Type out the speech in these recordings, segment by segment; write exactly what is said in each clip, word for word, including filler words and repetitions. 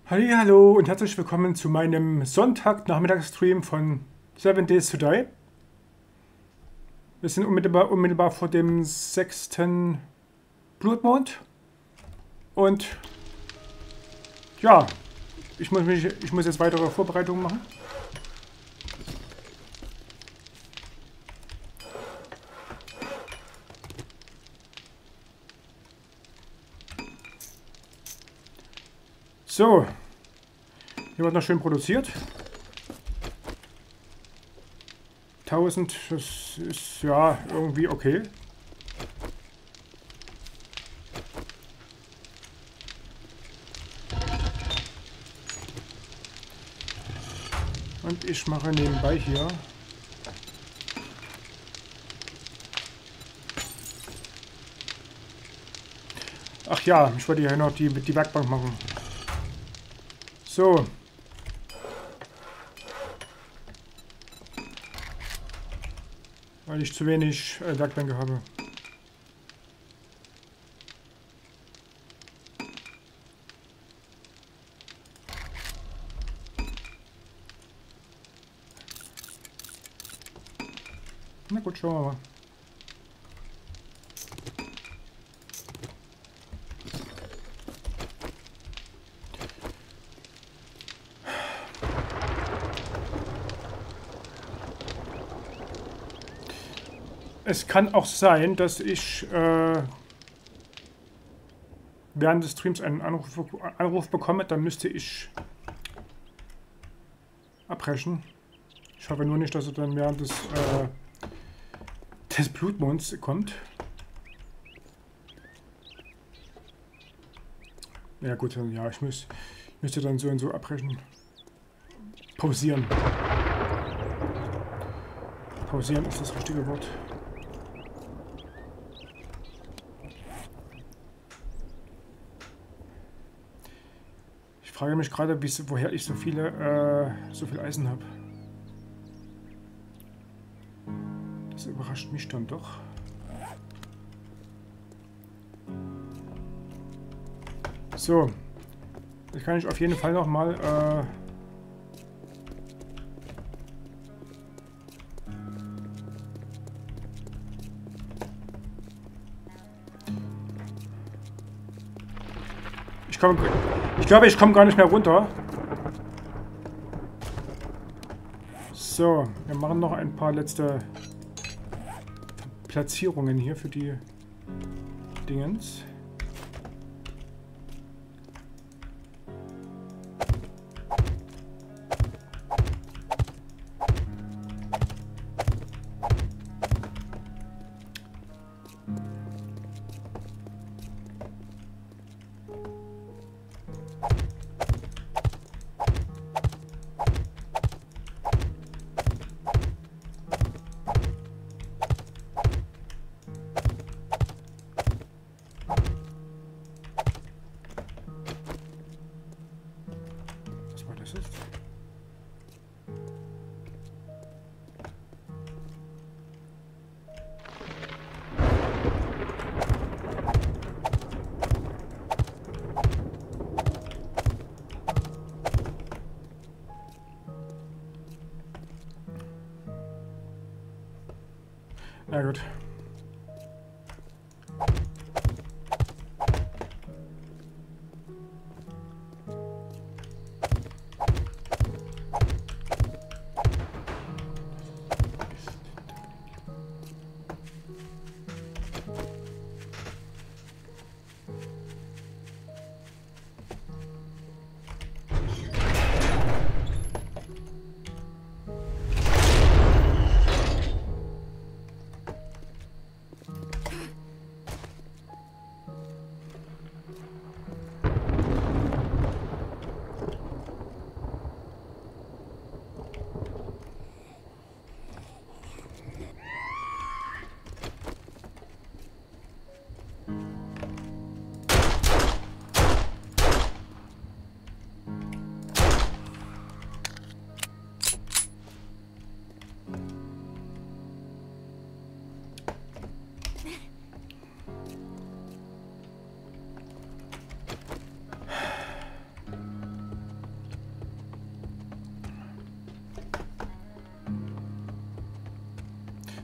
Hallo und herzlich willkommen zu meinem Sonntagnachmittagsstream von Seven Days to Die. Wir sind unmittelbar, unmittelbar vor dem sechsten Blutmond. Und ja, ich muss, mich, ich muss jetzt weitere Vorbereitungen machen. So, hier wird noch schön produziert. tausend, das ist ja irgendwie okay. Und ich mache nebenbei hier ach ja, ich wollte ja noch die, die Werkbank machen. So. Weil ich zu wenig äh, Werkbänke habe. Na gut, schauen wir mal. Es kann auch sein, dass ich äh, während des Streams einen Anruf, Anruf bekomme, dann müsste ich abbrechen. Ich hoffe nur nicht, dass er dann während des, äh, des Blutmonds kommt. Ja gut, dann, ja, ich muss, müsste dann so und so abbrechen. Pausieren. Pausieren ist das richtige Wort. Ich frage mich gerade, woher ich so viele, äh, so viel Eisen habe. Das überrascht mich dann doch. So, jetzt kann ich auf jeden Fall noch mal äh, ich komme, ich glaube, ich komme gar nicht mehr runter. So, wir machen noch ein paar letzte Platzierungen hier für die Dingens. Na gut.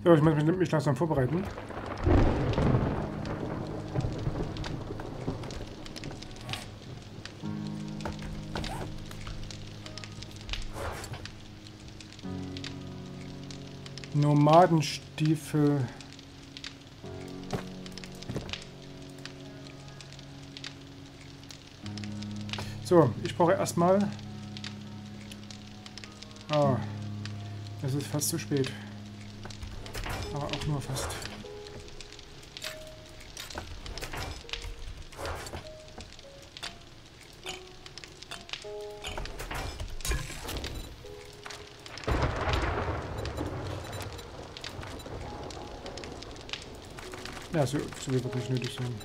Ja, ich muss mich, mich langsam vorbereiten. Nomadenstiefel. So, ich brauche erstmal... Ah, es ist fast zu spät. Aber auch nur fast. Ja, so, so wird wirklich nötig sein.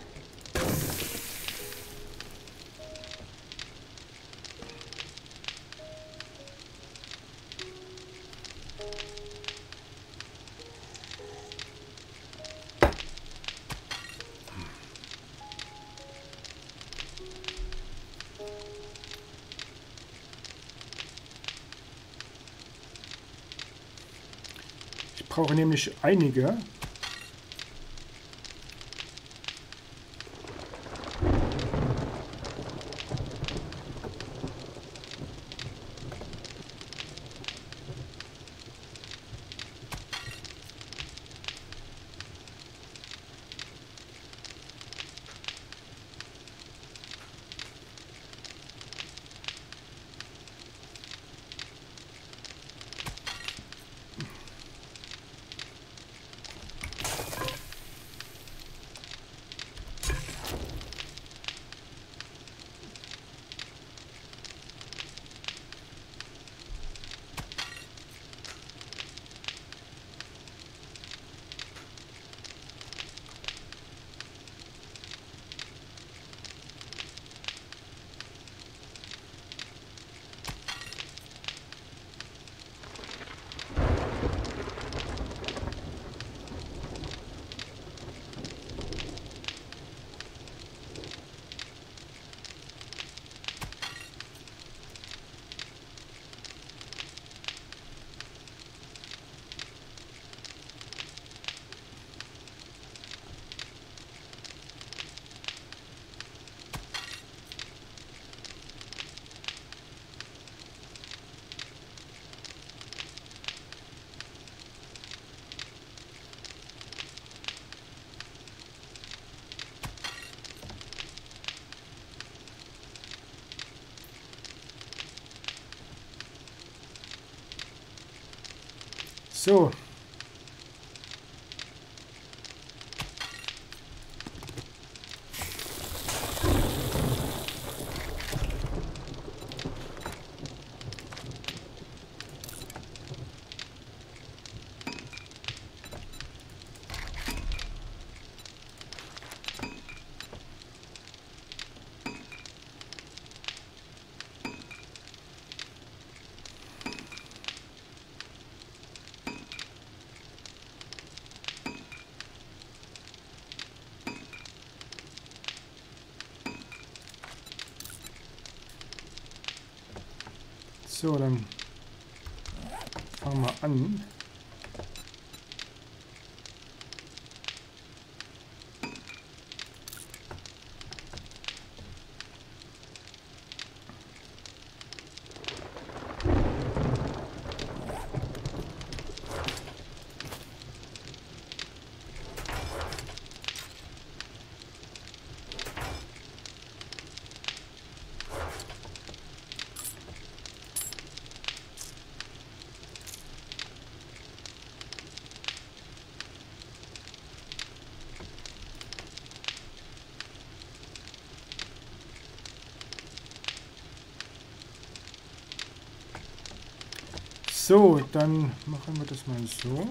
Ich brauche nämlich einige. So. So, dann fangen wir an. So, dann machen wir das mal so.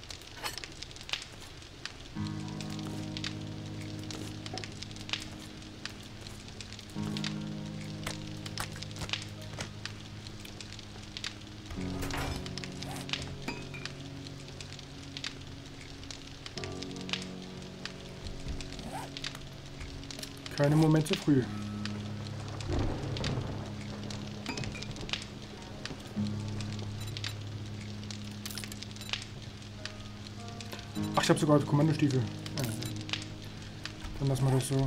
Keine Moment zu früh. Ach, ich habe sogar Kommandostiefel. Ja, dann lassen wir das so.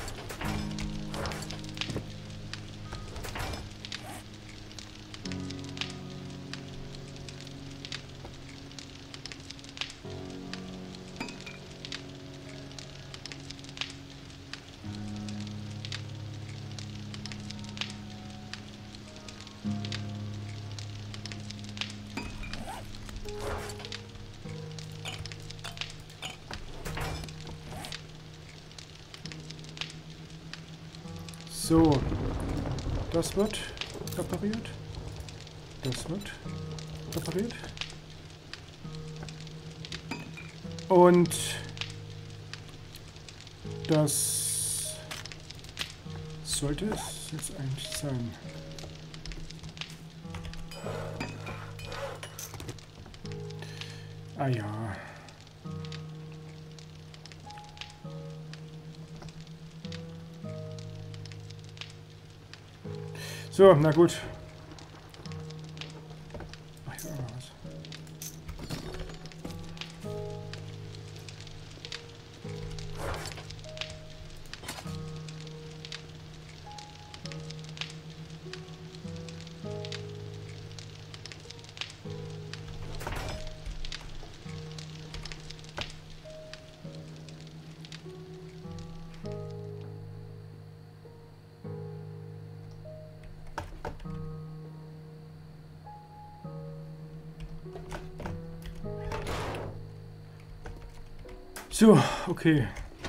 So, das wird repariert. Das wird repariert. Und das sollte es jetzt eigentlich sein. Ah ja. So, na gut. Ach, hier war was. So, okay.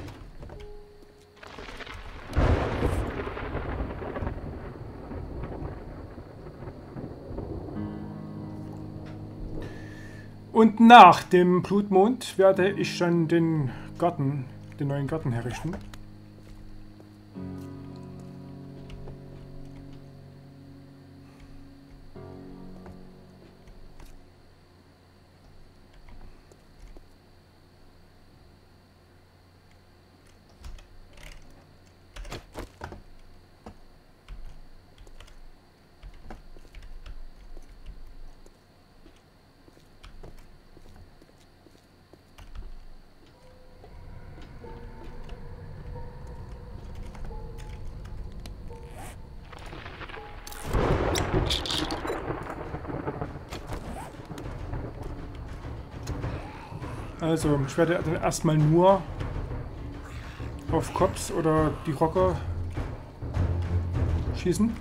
Und nach dem Blutmond werde ich dann den Garten, den neuen Garten herrichten. Also, ich werde dann erstmal nur auf Cops oder die Rocker schießen.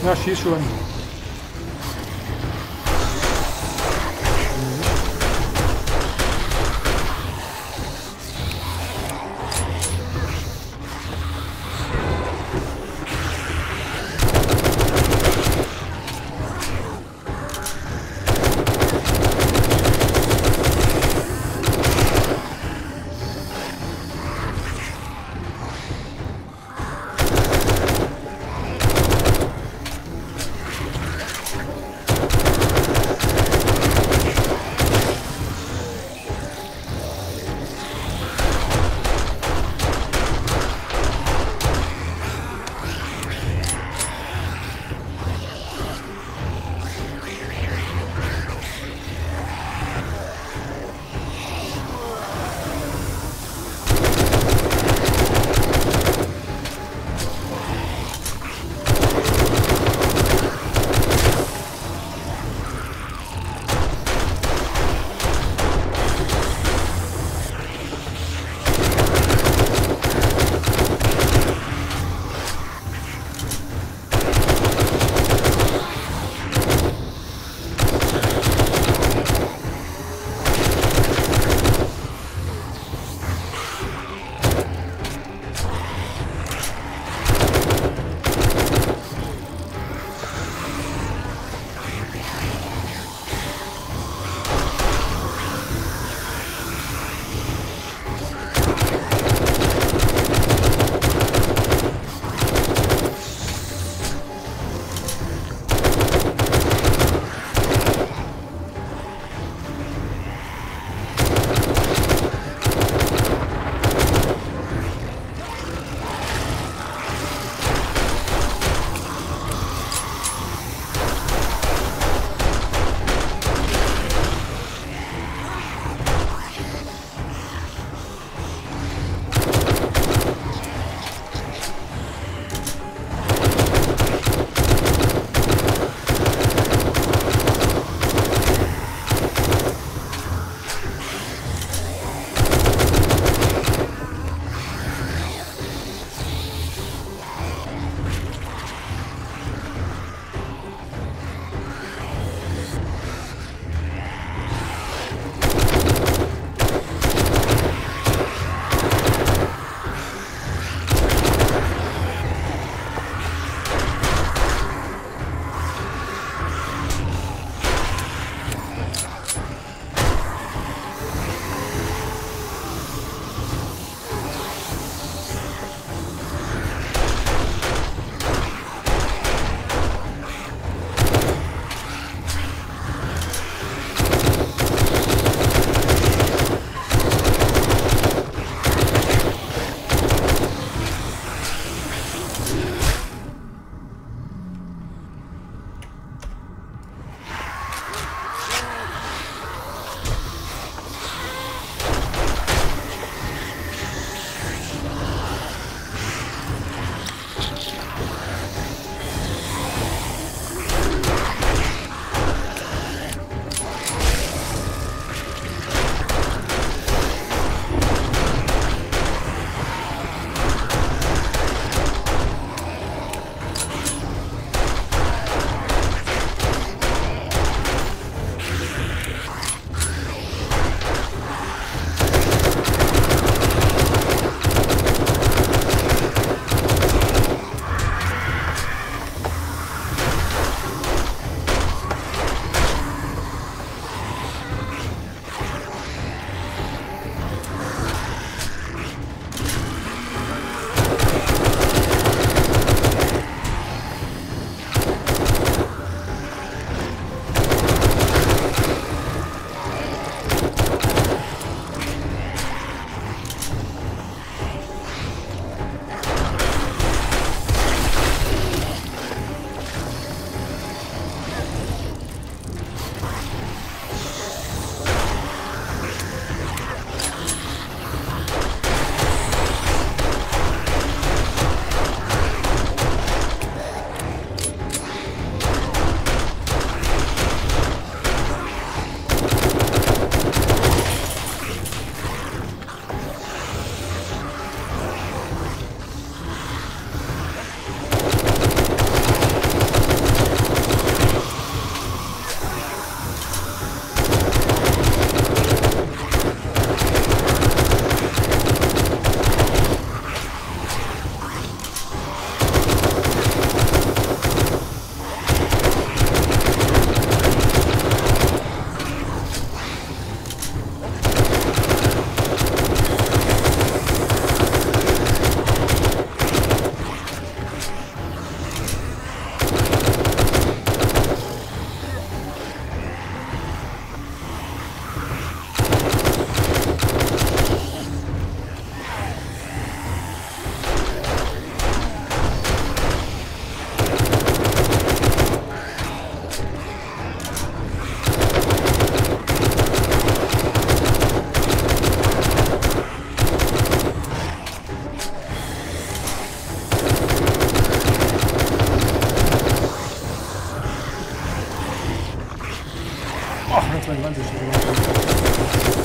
Na, schieß schon. waren sie schon.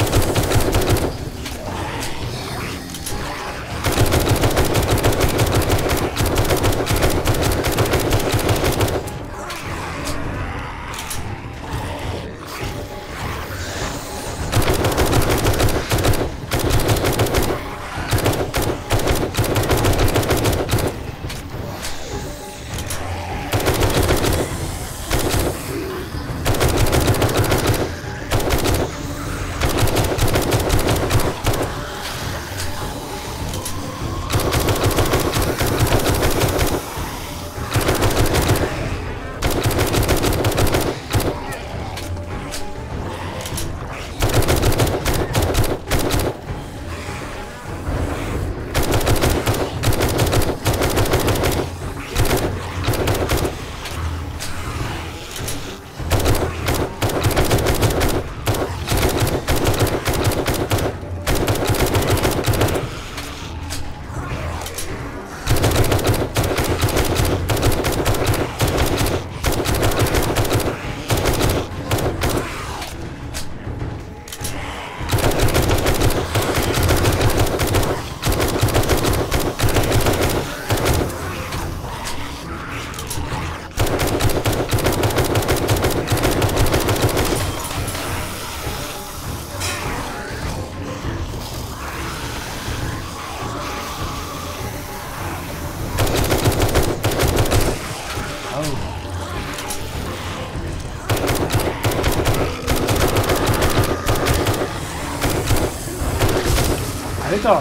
Alter!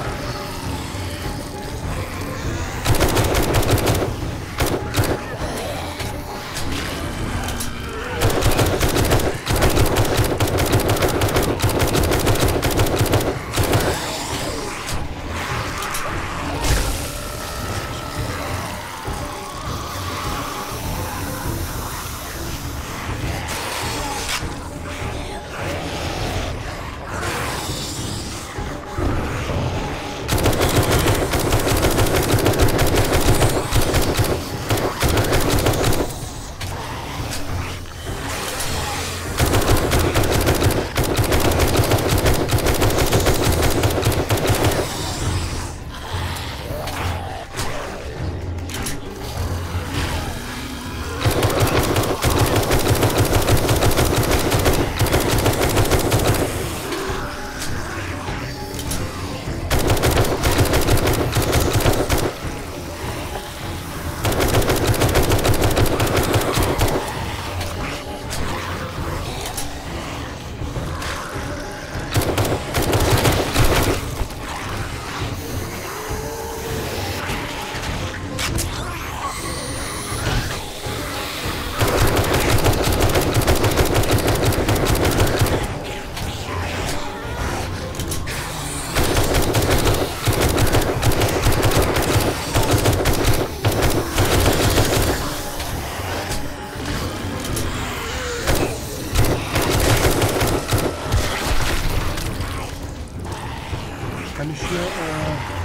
Kann ich hier... Äh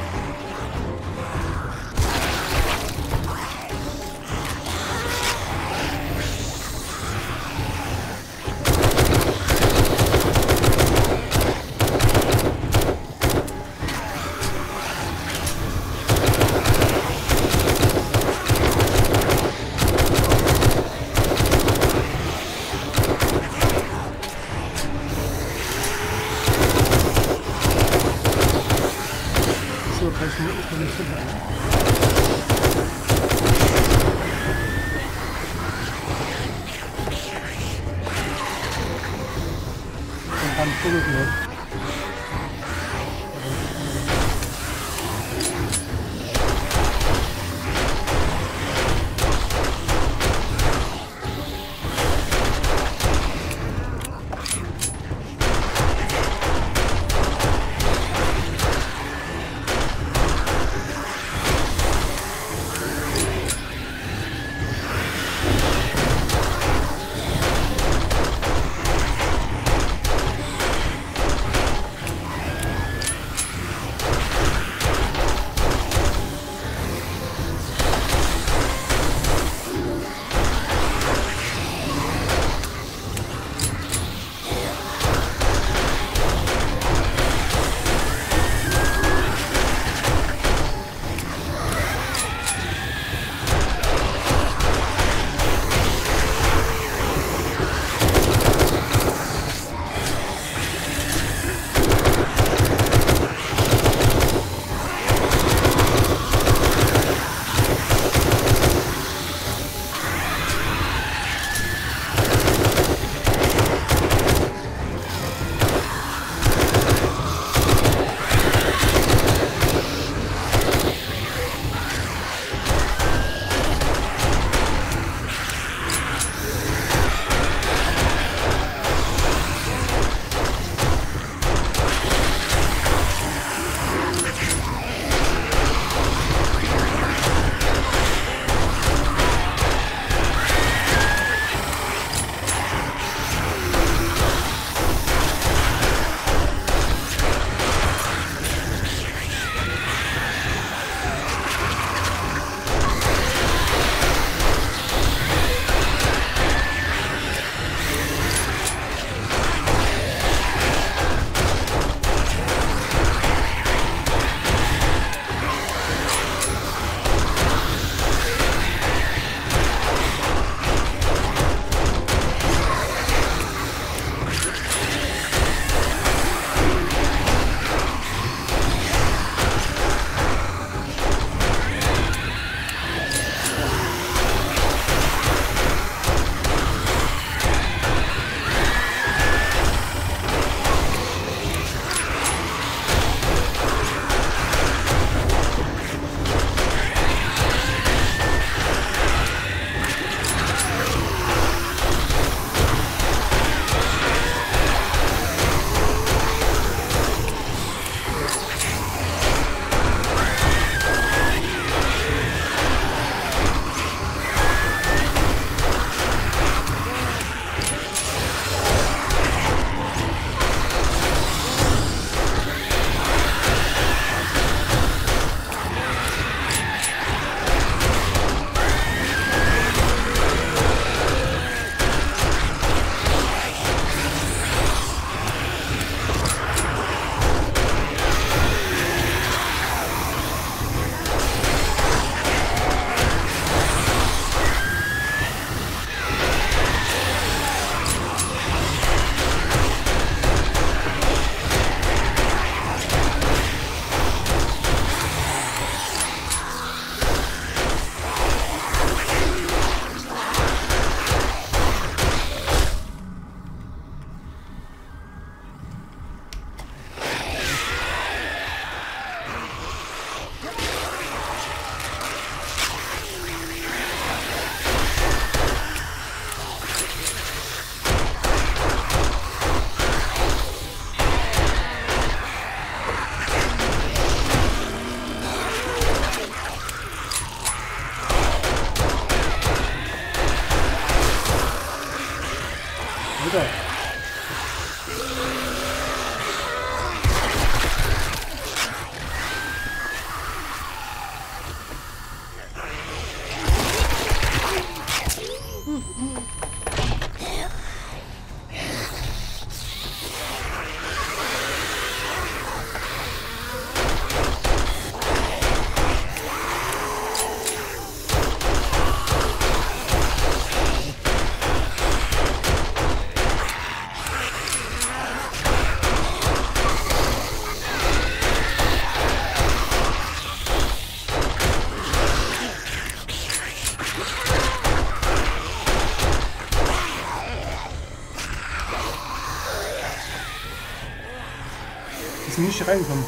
Die sind nicht reingekommen.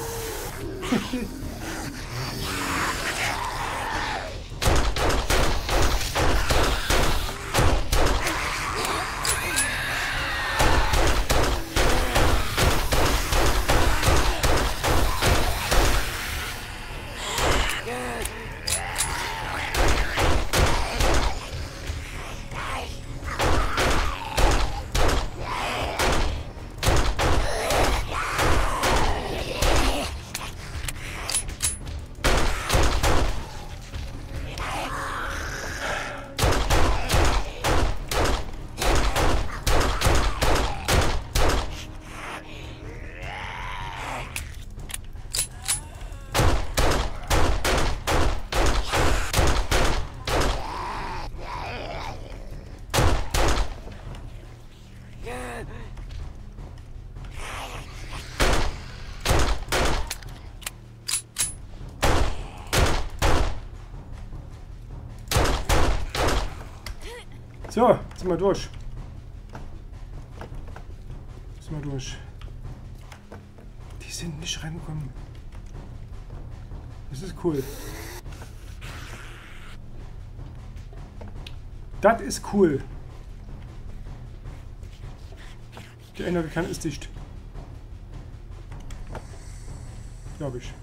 So, sind wir durch. Sind wir durch. Die sind nicht reingekommen. Das ist cool. Das ist cool. Die eine Kante ist dicht. Glaube ich.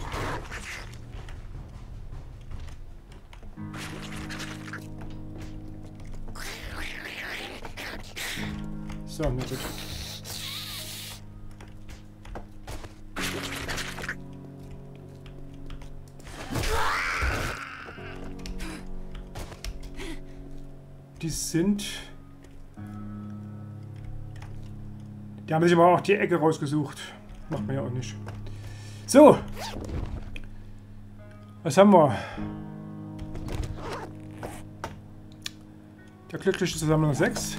So, na gut. Die sind... Die haben sich aber auch die Ecke rausgesucht. Macht man ja auch nicht. So. Was haben wir? Der glückliche Sammlung sechs.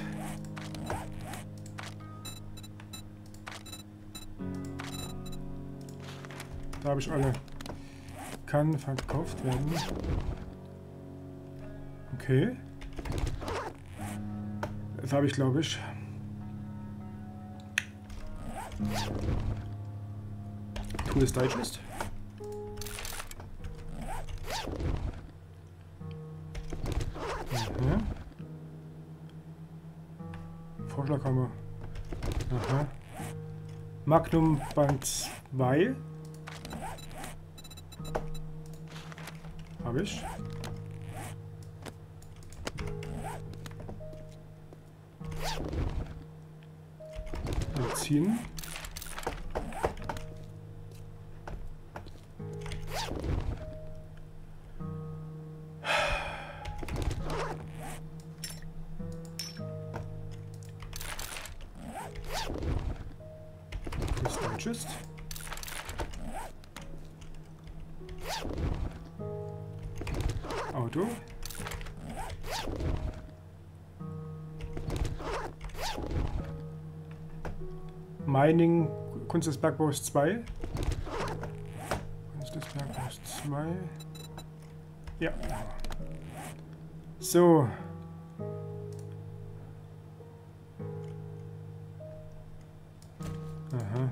Da habe ich alle. Kann verkauft werden. Okay. Das habe ich, glaube ich. Tools Digest. Mhm. Vorschlag haben wir. Aha. Magnum Band zwei. Habe ich. Ziehen. Tschüss. Auto. Mining, Kunst des Bergbaus zwei. Kunst des Bergbaus zwei. Ja. So. Aha.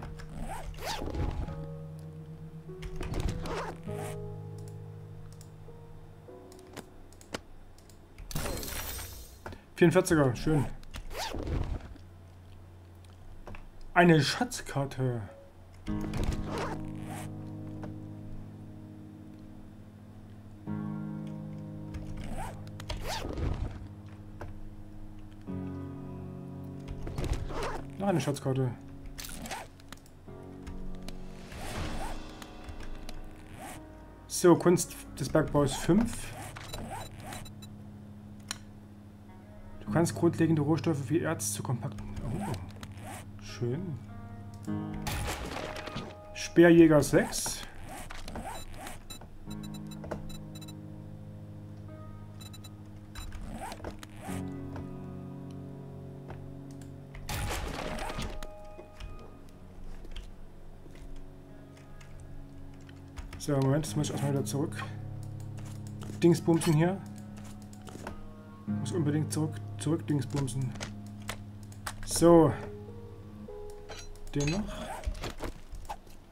vierundvierziger, schön. Eine Schatzkarte. Noch eine Schatzkarte. So, Kunst des Bergbaus fünf. Du kannst grundlegende Rohstoffe wie Erz zu kompakten... Oh, schön. Speerjäger sechs. So, Moment, jetzt muss ich erstmal wieder zurück. Dingsbumsen hier. Muss unbedingt zurück, zurück Dingsbumsen. So. Den noch.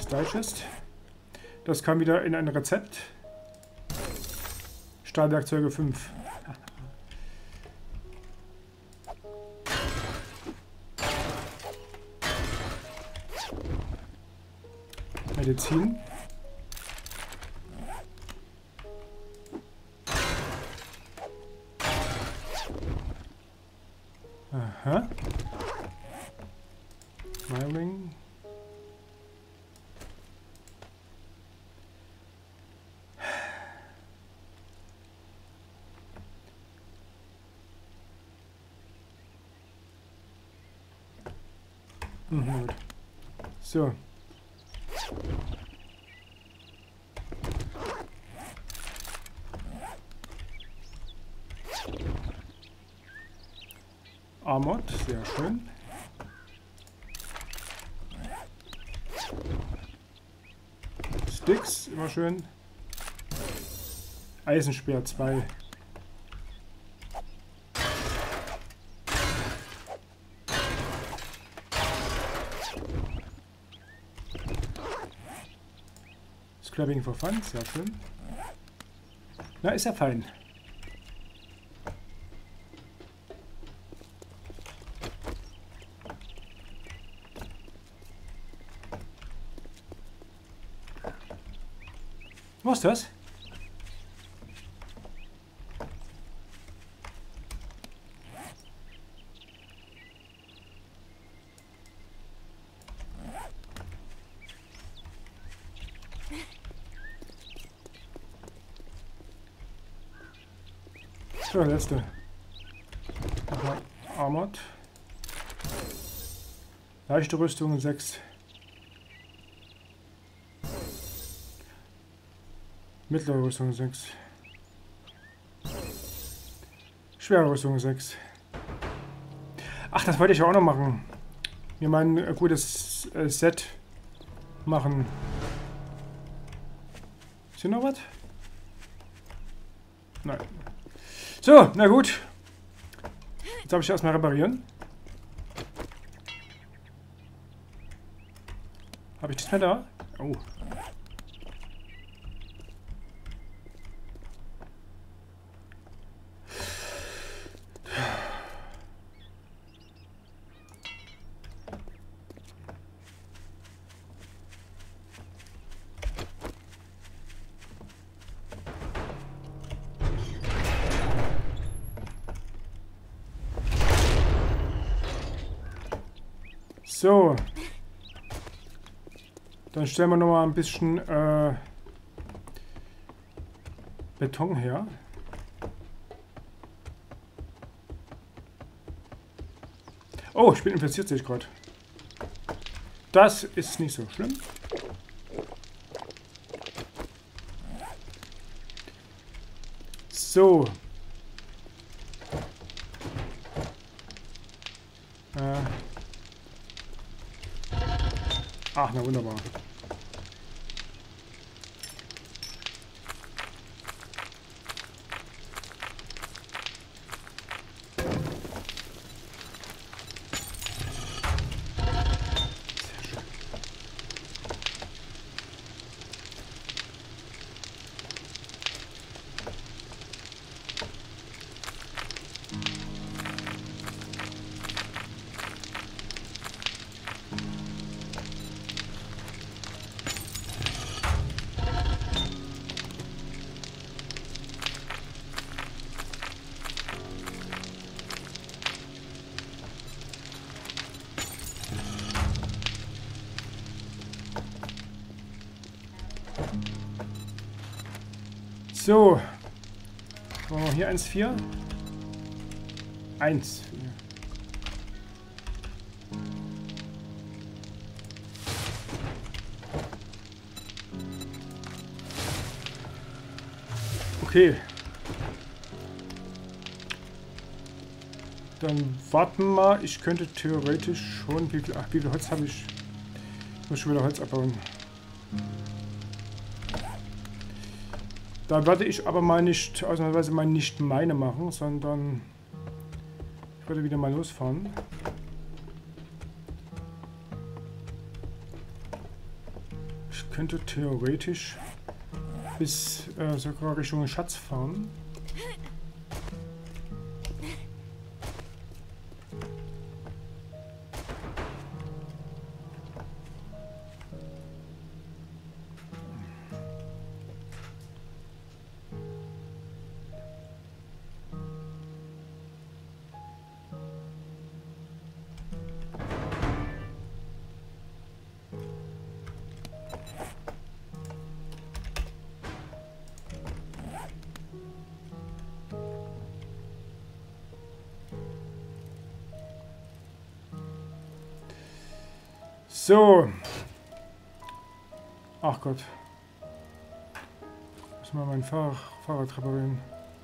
das Digest. Das kam wieder in ein Rezept. Stahlwerkzeuge fünf. Medizin. Aha. Wiring. Mhm, gut. So. Armored, sehr schön. Sticks, immer schön. Eisenspeer zwei. Scrapping for fun, sehr schön. Na, ist ja fein. Was ist das? So, letzte. Nochmal Armored. Leichte Rüstung sechs. Mittlere Rüstung sechs. Schwere Rüstung sechs. Ach, das wollte ich auch noch machen. Mir mal ein gutes äh, Set machen. Ist hier noch was? Nein. So, na gut. Jetzt habe ich erstmal reparieren. Habe ich das mehr da? Oh. So. Dann stellen wir noch mal ein bisschen äh, Beton her. Oh, ich bin infiziert, sehe ich gerade. Das ist nicht so schlimm. So. Äh. Ach, na wunderbar. So. Machen wir hier eins vier. eins vier. Okay. Dann warten wir mal. Ich könnte theoretisch schon... Wie viel, ach, wie viel Holz habe ich? Ich muss schon wieder Holz abbauen. Da werde ich aber mal nicht, ausnahmsweise mal nicht meine machen, sondern ich werde wieder mal losfahren. könnte theoretisch bis äh, sogar Richtung Schatz fahren. So. Ach Gott. Muss mal mein Fahr Fahrrad reparieren.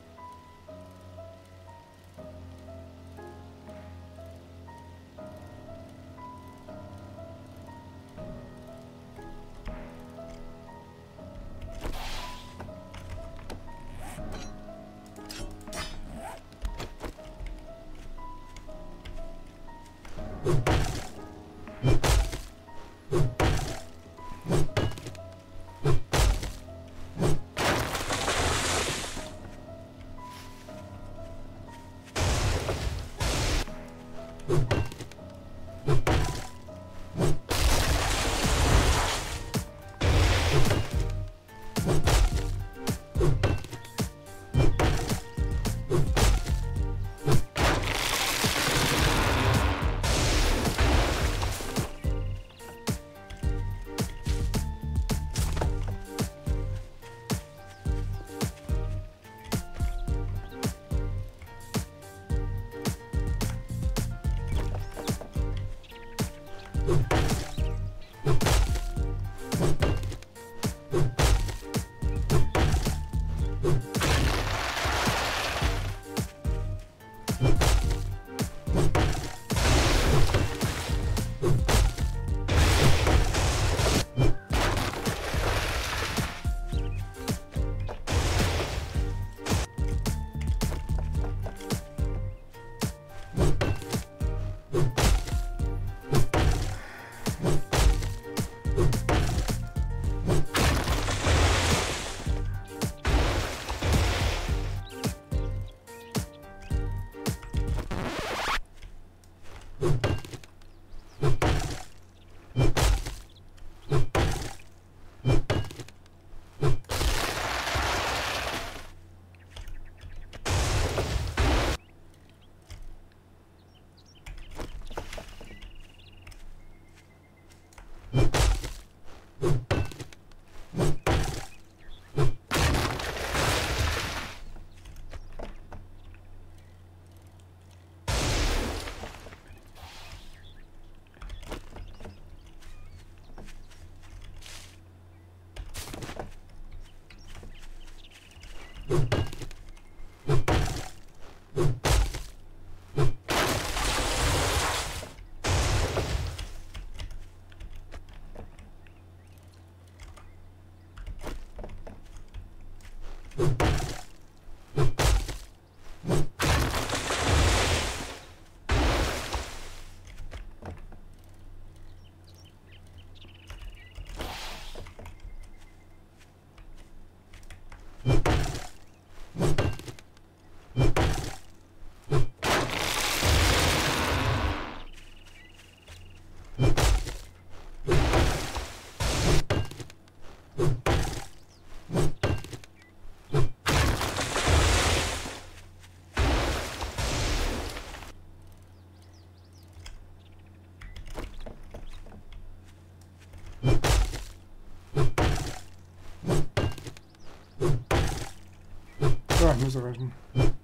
Ja, muss reichen.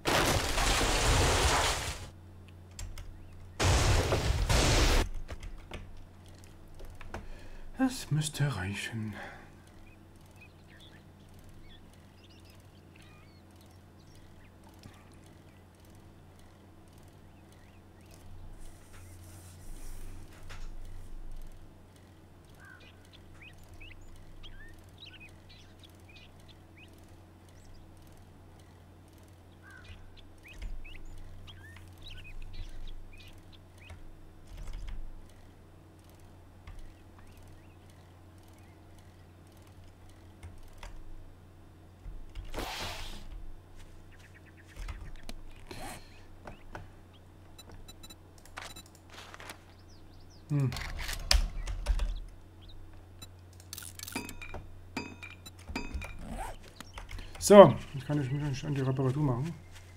Das müsste reichen. Hm. So, jetzt kann ich mich an die Reparatur machen.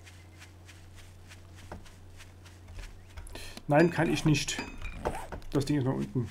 Nein, kann ich nicht. Das Ding ist noch unten.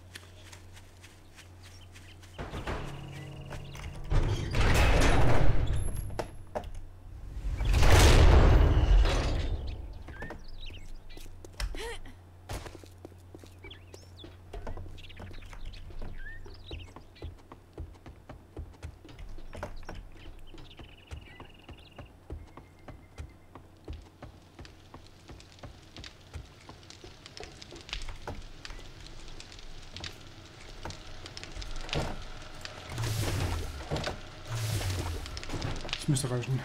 Das müsste reichen.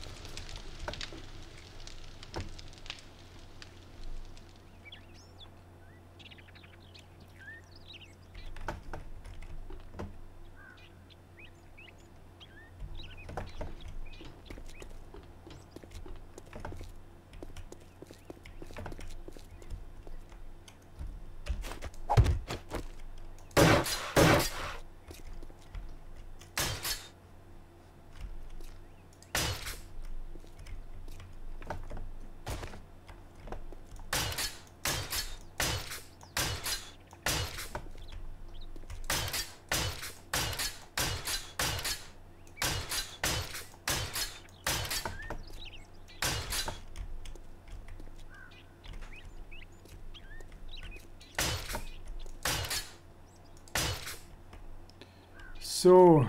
So.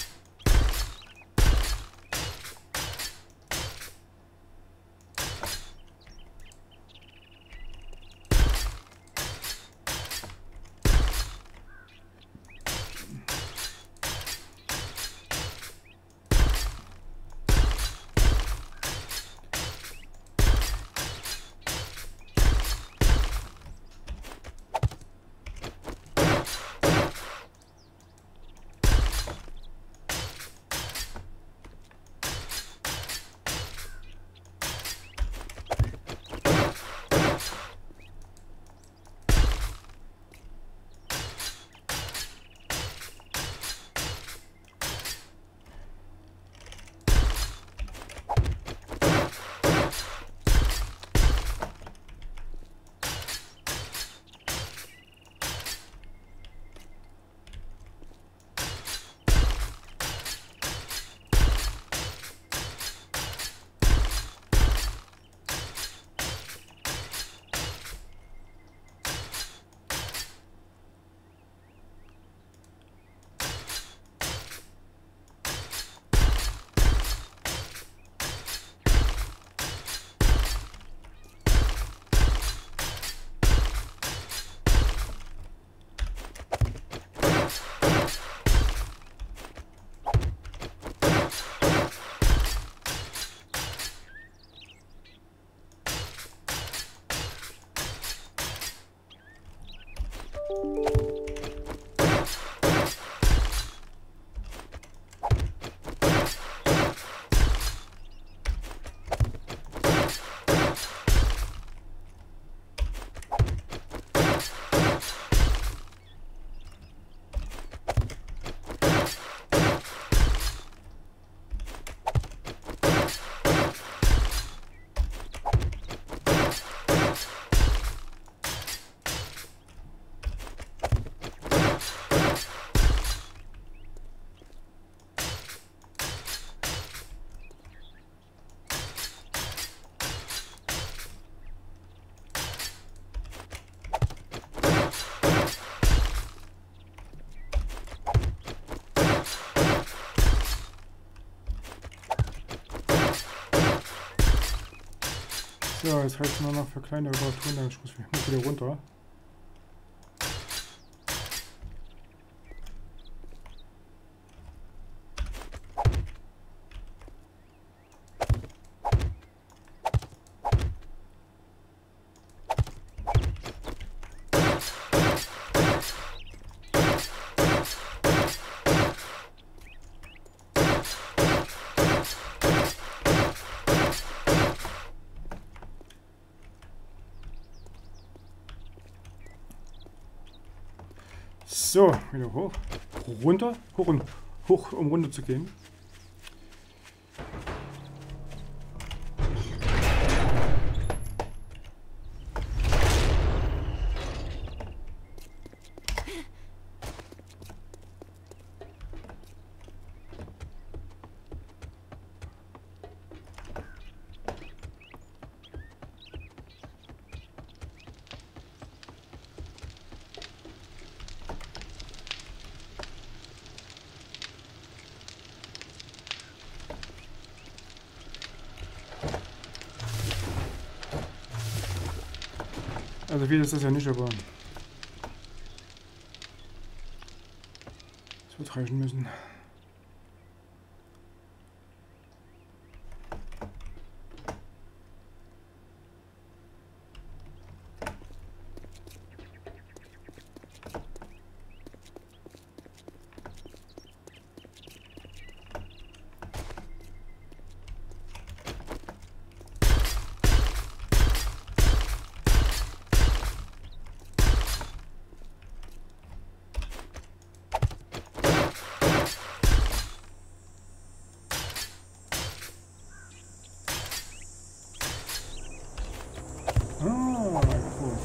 So, jetzt reicht es nur noch für kleine Reparaturen, dann ich muss ich muss wieder runter. So, wieder hoch. Runter. Hoch und hoch, um runter zu gehen. Also viel ist das ja nicht, aber es wird reichen müssen. Ah, gut.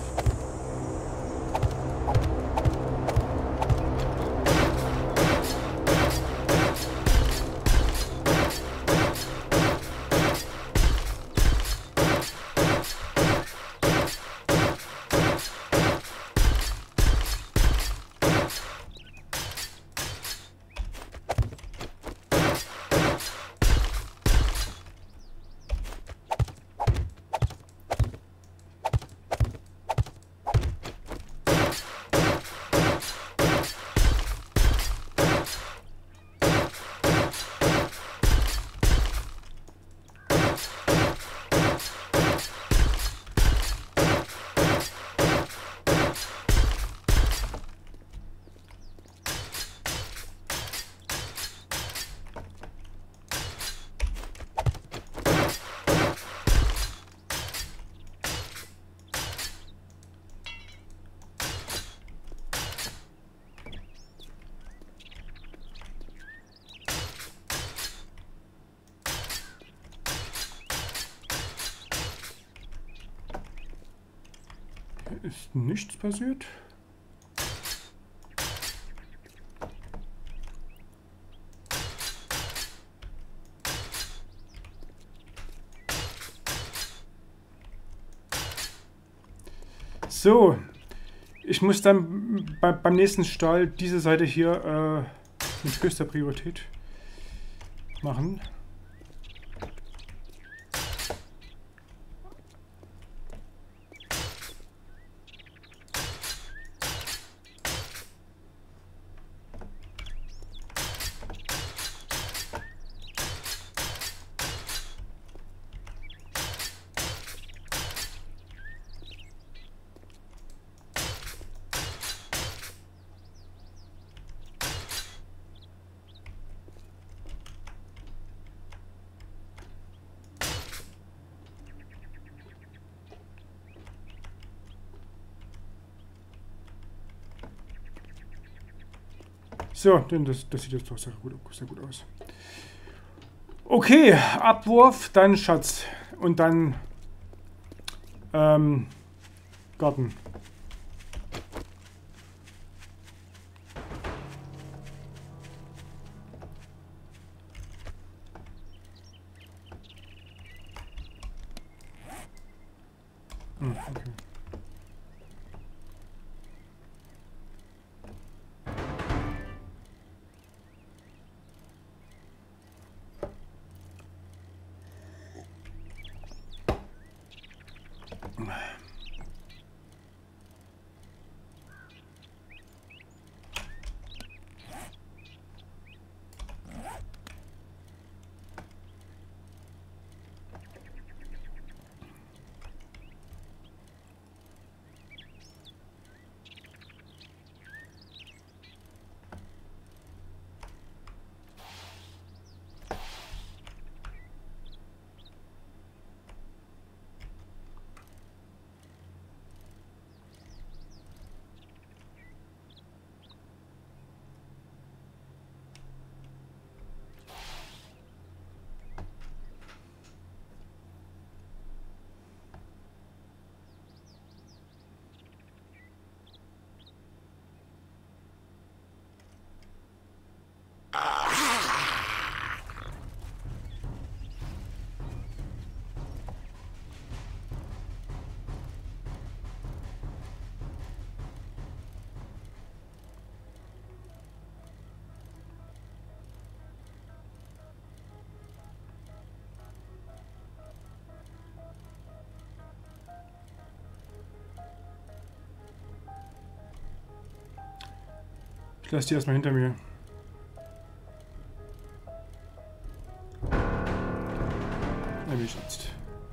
Ist nichts passiert. So, ich muss dann bei, beim nächsten Stall diese Seite hier äh, mit höchster Priorität machen. So, denn das, das sieht jetzt doch sehr gut, sehr gut aus. Okay, Abwurf, dann Schatz und dann ähm, Garten. Hm, okay. Ich lasse die erstmal hinter mir. Nämlich jetzt.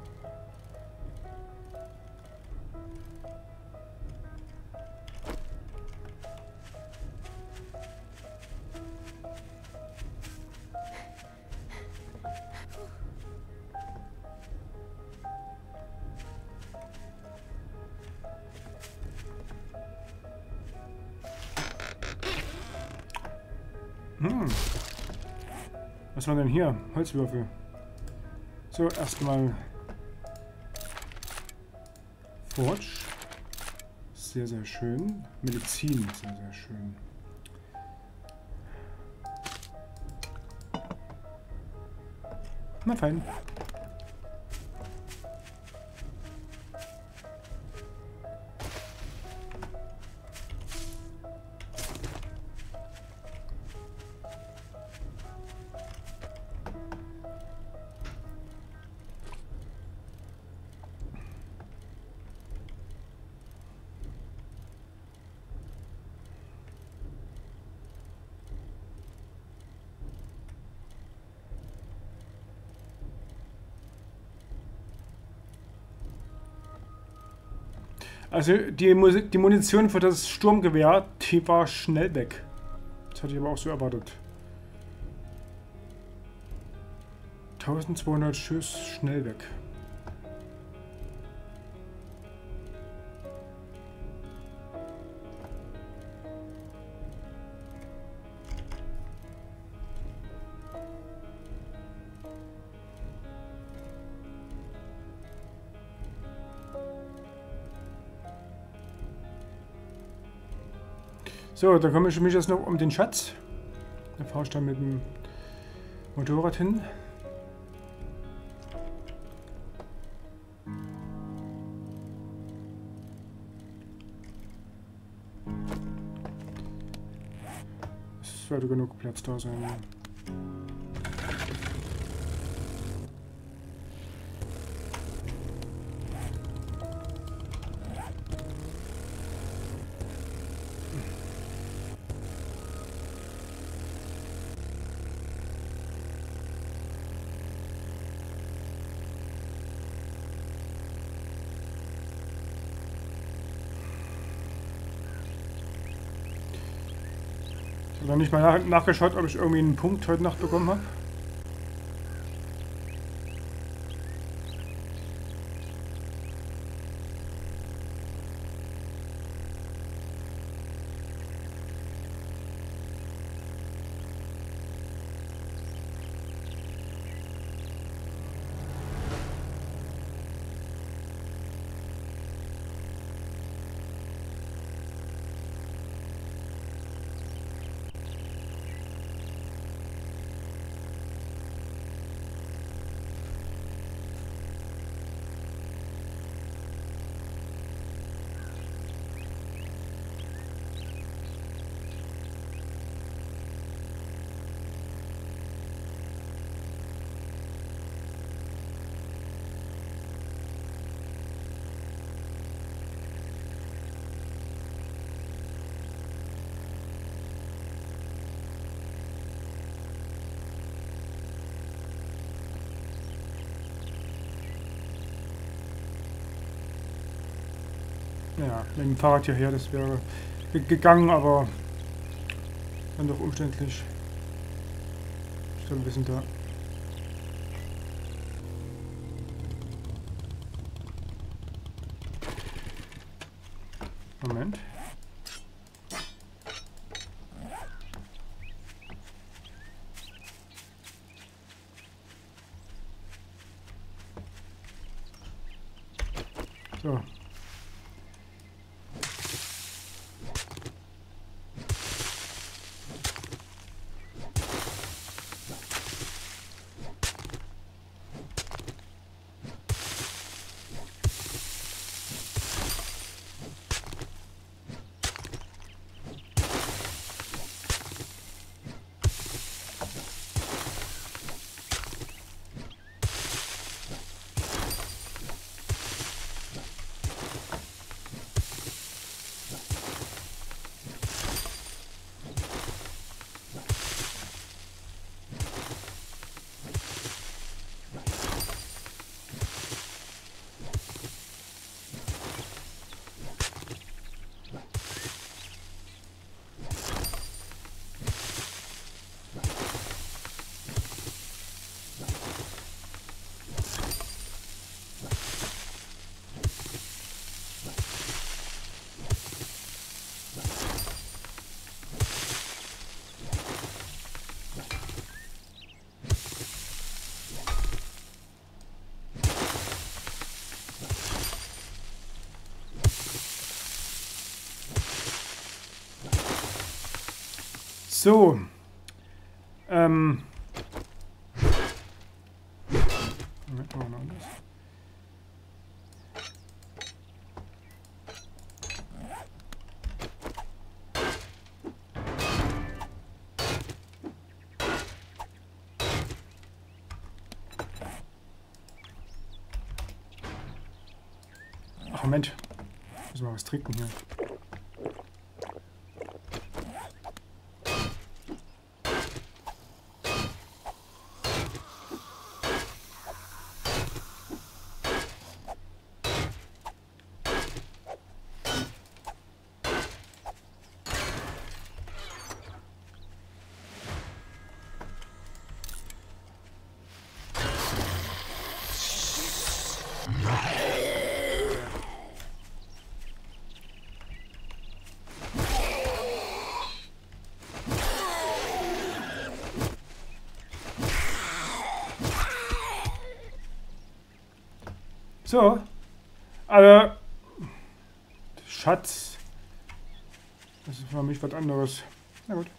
Hm. Was war denn hier? Holzwürfel. So, erstmal Forge. Sehr, sehr schön. Medizin, sehr, sehr schön. Na fein. Also die, die Munition für das Sturmgewehr, die war schnell weg. Das hatte ich aber auch so erwartet. eintausendzweihundert Schuss, schnell weg. So, dann komme ich mich jetzt noch um den Schatz. Da fahre ich dann mit dem Motorrad hin. Es sollte genug Platz da sein. Ich habe noch nicht mal nach nachgeschaut, ob ich irgendwie einen Punkt heute Nacht bekommen habe. Ja, mit dem Fahrrad hierher, das wäre gegangen, aber dann doch umständlich. Ich glaube, wir sind da. Moment. So. So. Ähm. Moment, machen wir noch anders. Ach, Moment. Müssen wir was trinken hier. So, also Schatz, das ist für mich was anderes. Na gut.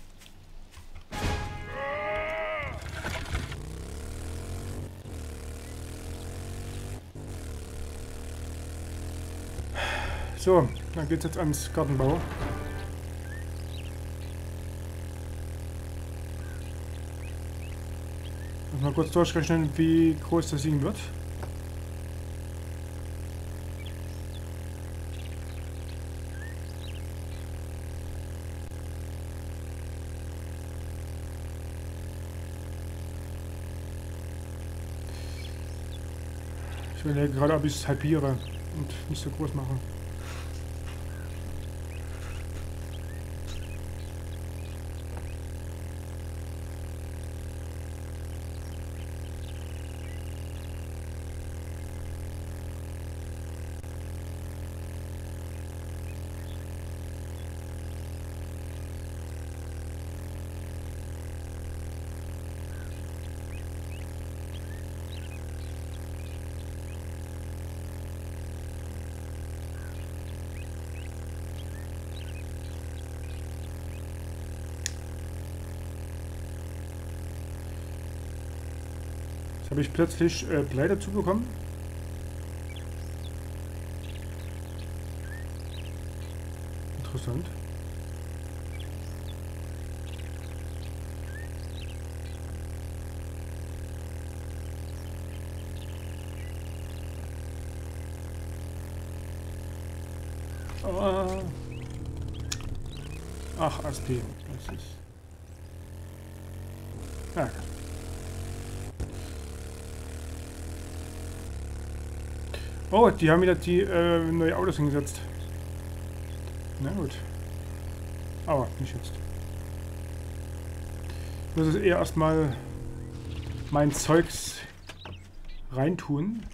So, dann geht's jetzt ans Gartenbau. Muss mal kurz durchrechnen, wie groß das Ding wird. Ich überlege gerade, ob ich es halbiere und nicht so groß mache. Habe ich plötzlich äh, Blei dazu bekommen? Interessant. Ah. Ach, Aspi. Das ist... Ja. Oh, die haben wieder die äh, neue Autos hingesetzt. Na gut. Aber nicht jetzt. Ich muss es eher erstmal mein Zeugs reintun.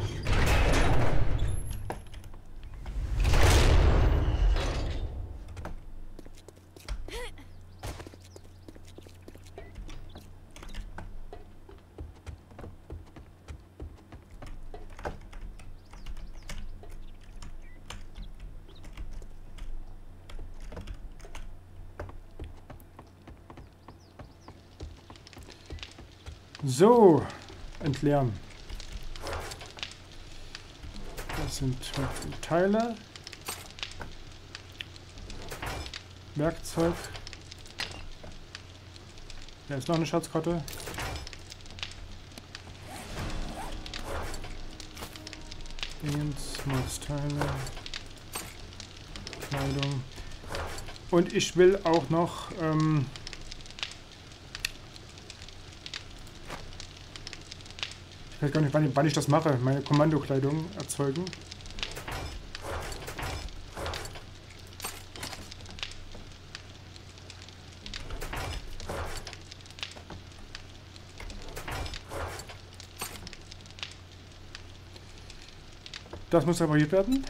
So, entleeren. Das sind Teile. Werkzeug. Da ist noch eine Schatzkarte. Dingens, Mods-Teile. Kleidung. Und ich will auch noch... Ähm, ich weiß gar nicht, wann ich, wann ich das mache. Meine Kommandokleidung erzeugen. Das muss repariert werden.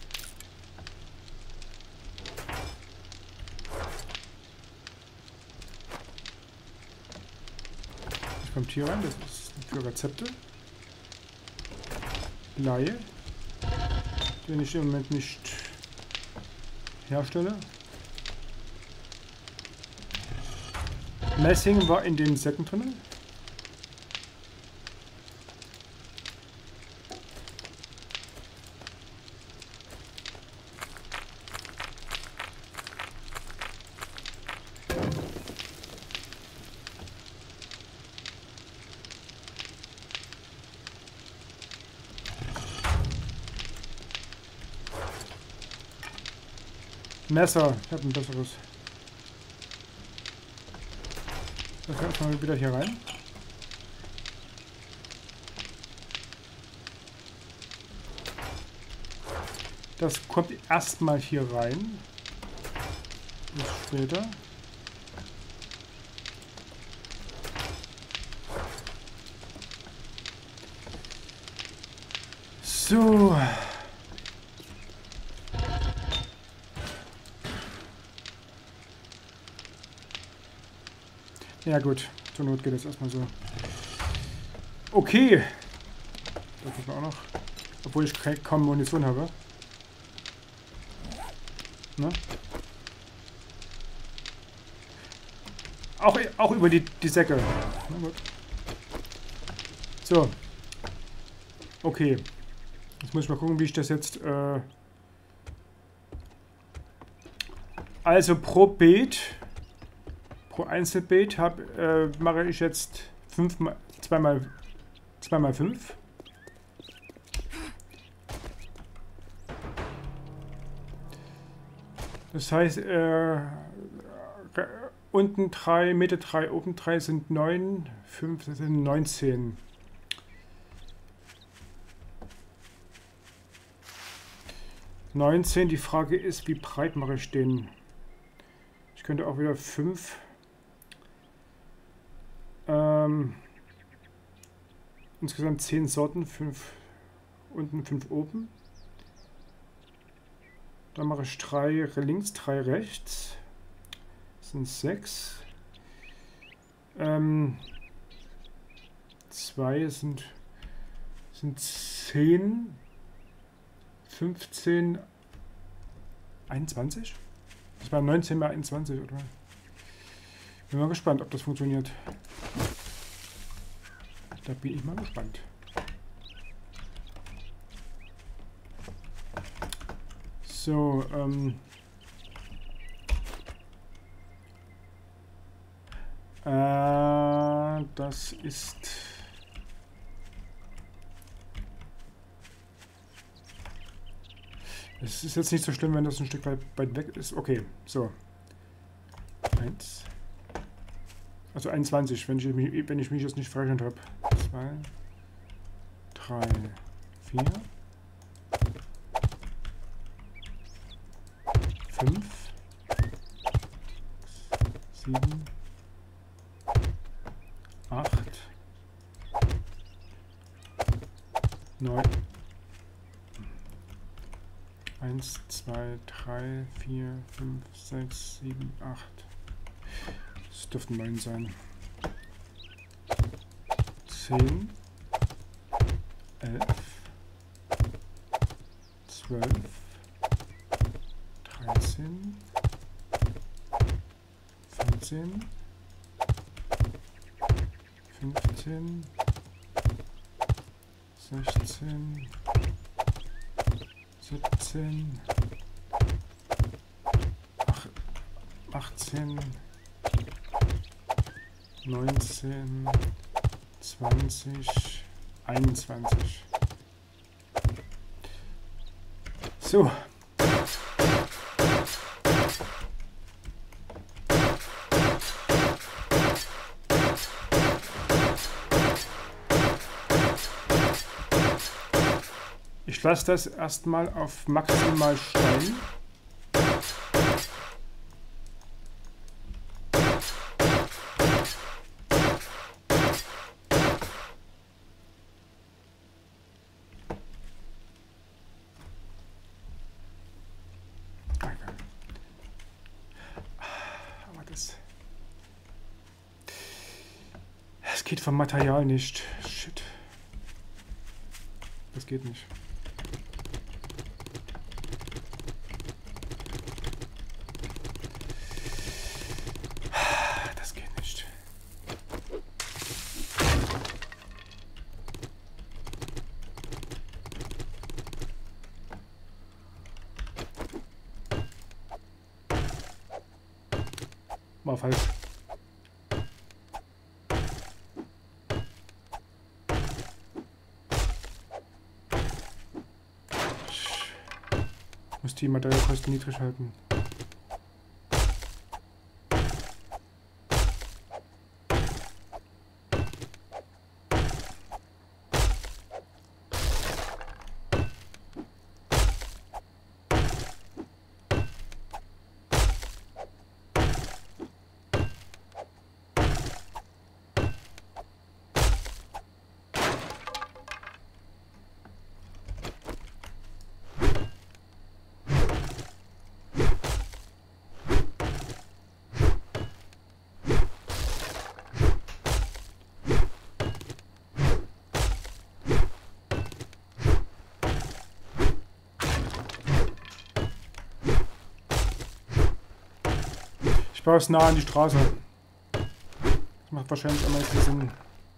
Das kommt hier rein. Das ist für Rezepte. Blei, den ich im Moment nicht herstelle. Messing war in dem Säckentunnel. Messer, ich habe ein besseres. Das kommt mal wieder hier rein. Das kommt erstmal hier rein. Bis später. So. Ja gut, zur Not geht es erstmal so. Okay. Das geht auch noch. Obwohl ich kaum Munition habe. Ne? Auch, auch über die, die Säcke. Na gut. So. Okay. Jetzt muss ich mal gucken, wie ich das jetzt... Äh also pro Beet... Pro Einzelbeet hab, äh, mache ich jetzt fünf mal, zweimal, zweimal fünf. Das heißt, äh, unten drei, Mitte drei, oben drei sind neun, fünf sind neunzehn. neunzehn, die Frage ist, wie breit mache ich den? Ich könnte auch wieder fünf. Ähm, insgesamt zehn Sorten, fünf unten, fünf oben. Dann mache ich drei links, drei rechts. Das sind sechs. Ähm, zwei sind, sind zehn, fünfzehn, einundzwanzig. Das war neunzehn mal einundzwanzig, oder? Bin mal gespannt, ob das funktioniert. Da bin ich mal gespannt. So, ähm. Äh, das ist... Es ist jetzt nicht so schlimm, wenn das ein Stück weit, weit weg ist. Okay, so. Eins. Also einundzwanzig, wenn ich mich, wenn ich mich jetzt nicht verrechnet habe. zwei, drei, vier, fünf, sieben, acht, neun, eins, zwei, drei, vier, fünf, sechs, sieben, acht. Das dürften neun sein. zehn, elf, zwölf, dreizehn, vierzehn, fünfzehn, sechzehn, siebzehn, achtzehn, neunzehn, zwanzig, einundzwanzig. So. Ich lasse das erstmal auf maximal stellen. Geht vom Material nicht. Shit. Das geht nicht. Das geht nicht. War falsch. Ich muss die Materialkosten niedrig halten. Ich baue es nah an die Straße. Das macht wahrscheinlich am meisten Sinn.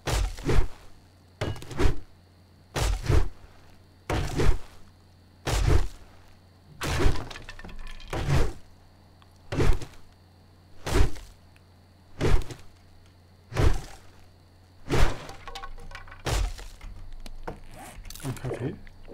Ein Kaffee.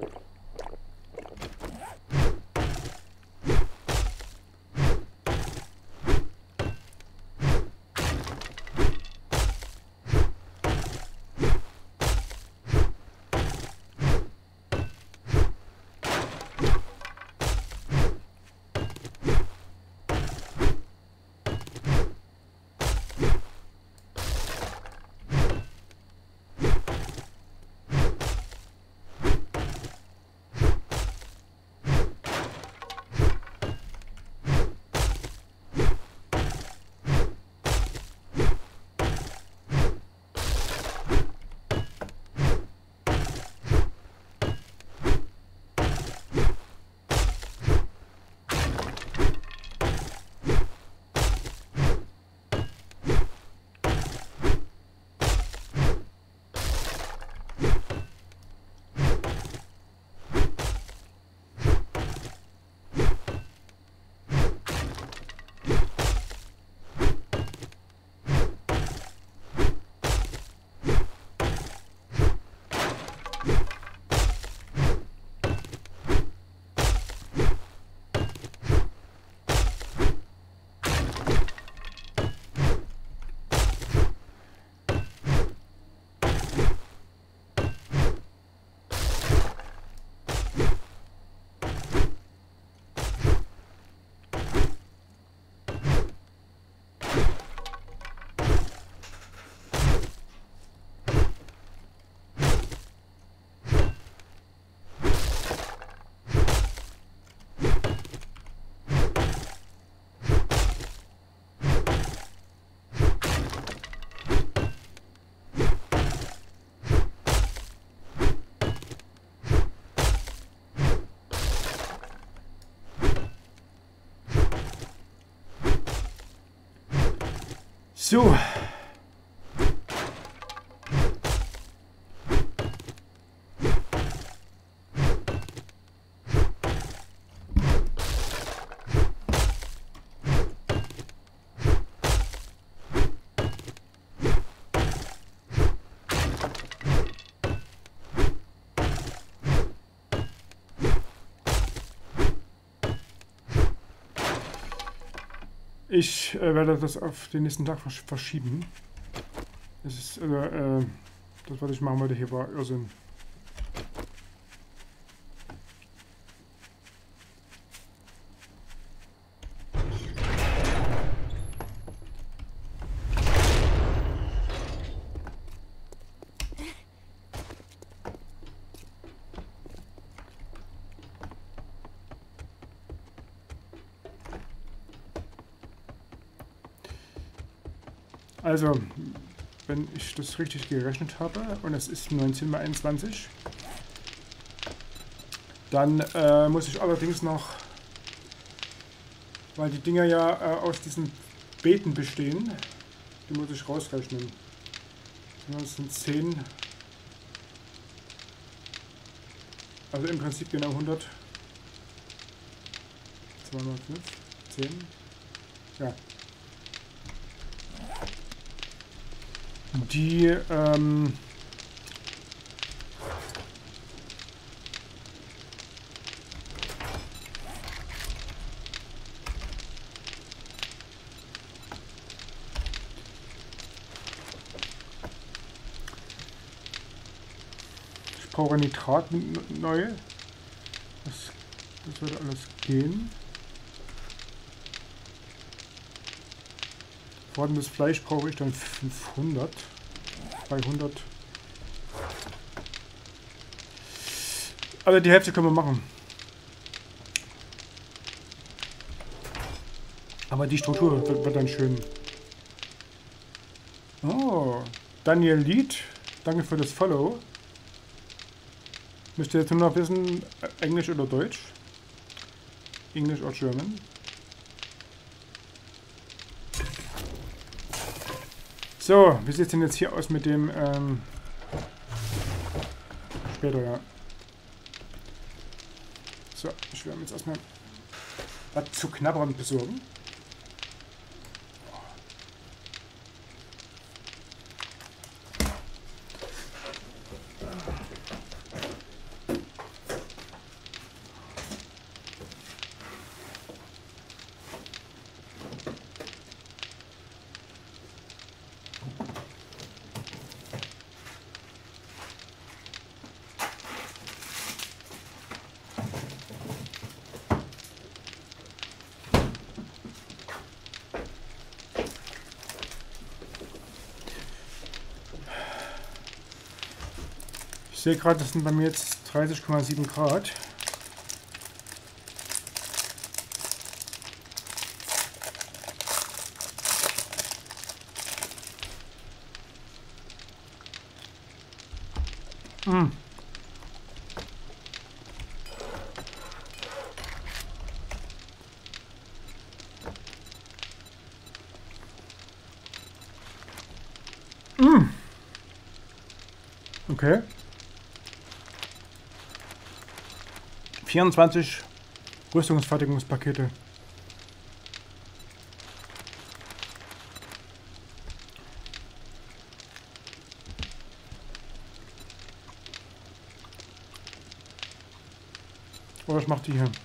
So. Ich äh, werde das auf den nächsten Tag versch verschieben. Das ist, also, äh, das, was ich machen wollte, hier war Irrsinn. Also, wenn ich das richtig gerechnet habe, und es ist neunzehn mal einundzwanzig, dann äh, muss ich allerdings noch, weil die Dinger ja äh, aus diesen Beeten bestehen, die muss ich rausrechnen. Das sind zehn, also im Prinzip genau hundert, zwei mal fünf, zehn, ja. die ähm, ich brauche Nitrat neu. Das, das würde alles gehen. Vorhandenes Fleisch brauche ich dann fünfhundert. zweihundert. Also die Hälfte können wir machen. Aber die Struktur wird, wird dann schön. Oh, Daniel Lied, danke für das Follow. Müsst ihr jetzt nur noch wissen, Englisch oder Deutsch? Englisch oder German? So, wie sieht es denn jetzt hier aus mit dem, ähm, später, ja. So, ich werde mir jetzt erstmal was zu knabbern besorgen. Ich sehe gerade, das sind bei mir jetzt dreißig Komma sieben Grad. Mm. Mm. Okay. vierundzwanzig Rüstungsfertigungspakete. Oh, was macht die hier?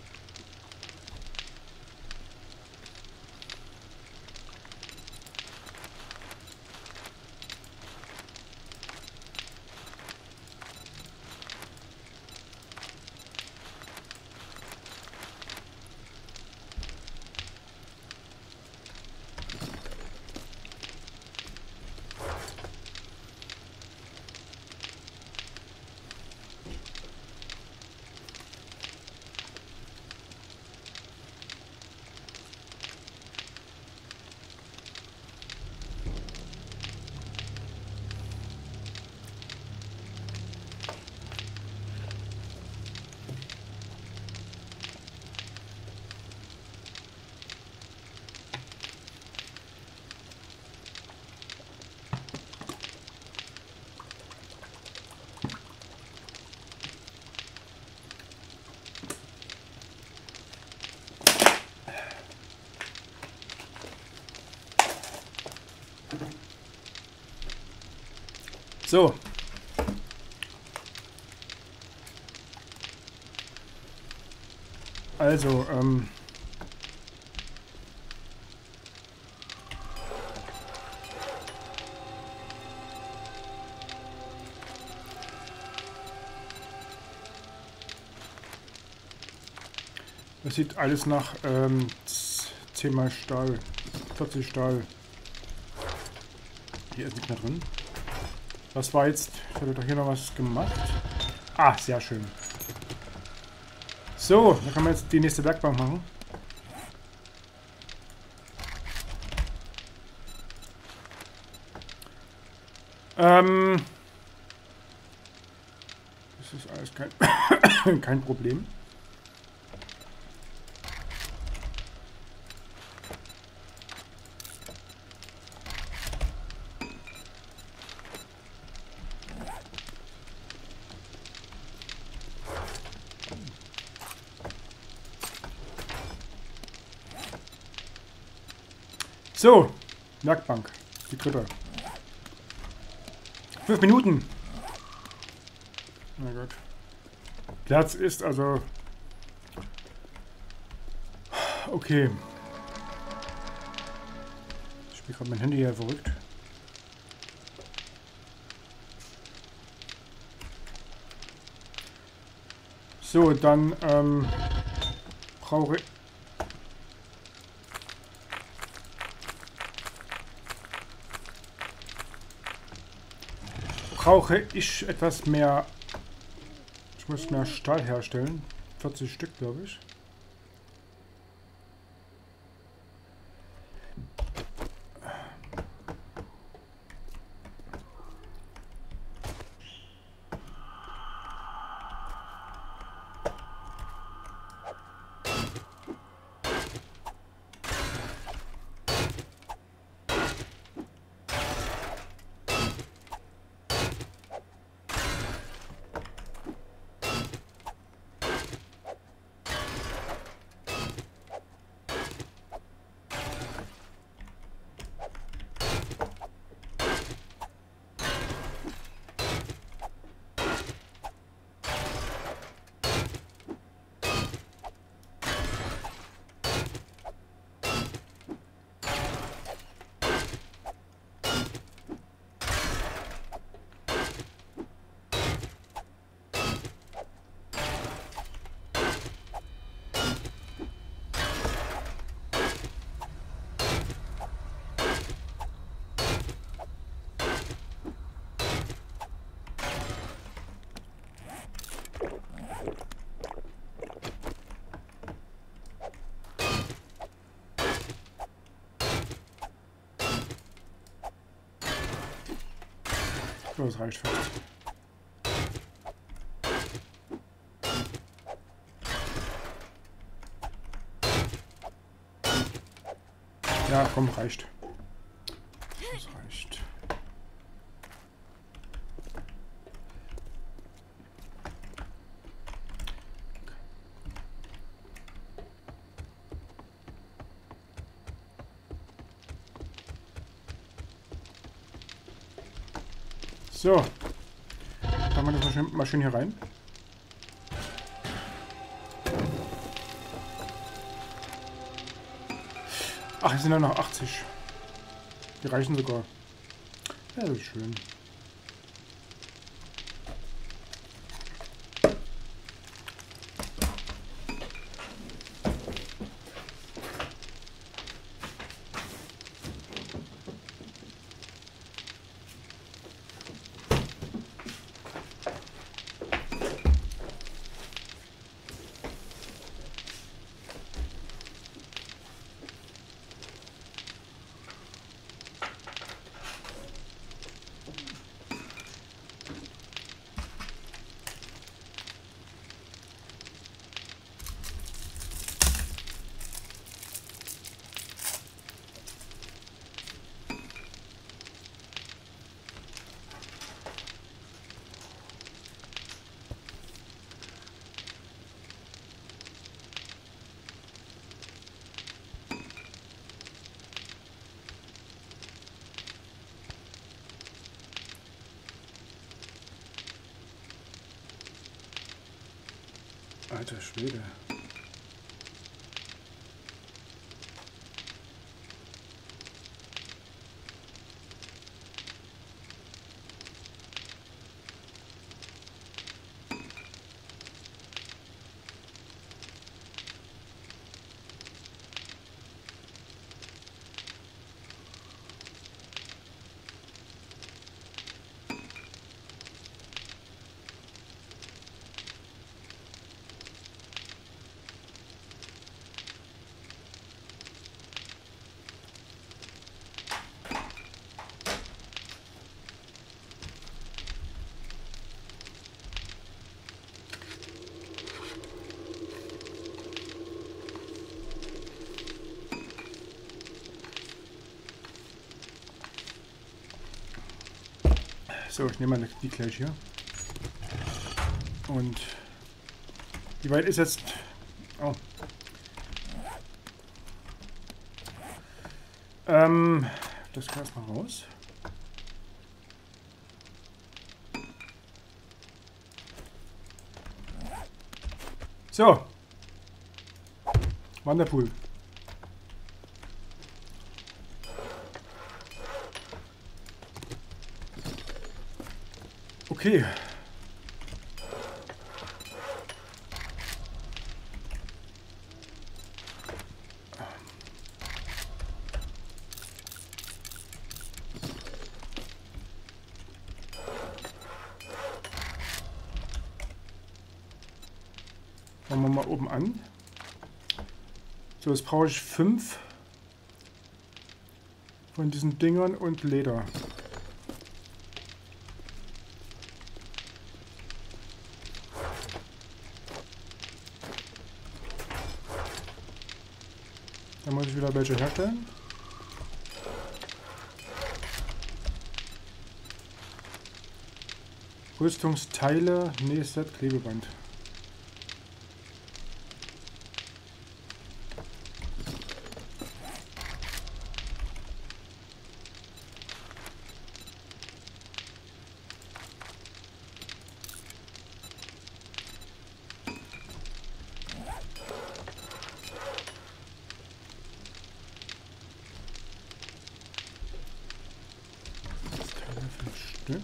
So. Also, ähm... das sieht alles nach ähm, zehn mal Stahl, vierzig Stahl. Hier ist nicht mehr drin. Was war jetzt? Ich hatte doch hier noch was gemacht. Ah, sehr schön. So, dann kann man jetzt die nächste Werkbank machen. Ähm, das ist alles kein, kein Problem. So, Werkbank, die dritte. Fünf Minuten. Na gut. Platz ist also... Okay. Ich spiele gerade mein Handy hier verrückt. So, dann ähm, brauche ich... brauche ich etwas mehr... Ich muss mehr Stahl herstellen. vierzig Stück, glaube ich. So, das reicht fast. Ja, komm, reicht. Das reicht. So, machen wir das mal schön hier rein. Ach, es sind ja noch achtzig. Die reichen sogar. Ja, das ist schön. Alter Schwede. So, ich nehme mal die gleich hier. Und wie weit ist jetzt... Oh. Ähm, das kann erstmal raus. So. Wanderpool. Okay. Fangen wir mal oben an. So, jetzt brauche ich fünf von diesen Dingern und Leder. Dann muss ich wieder welche herstellen. Rüstungsteile, Nähset, Klebeband. Stück.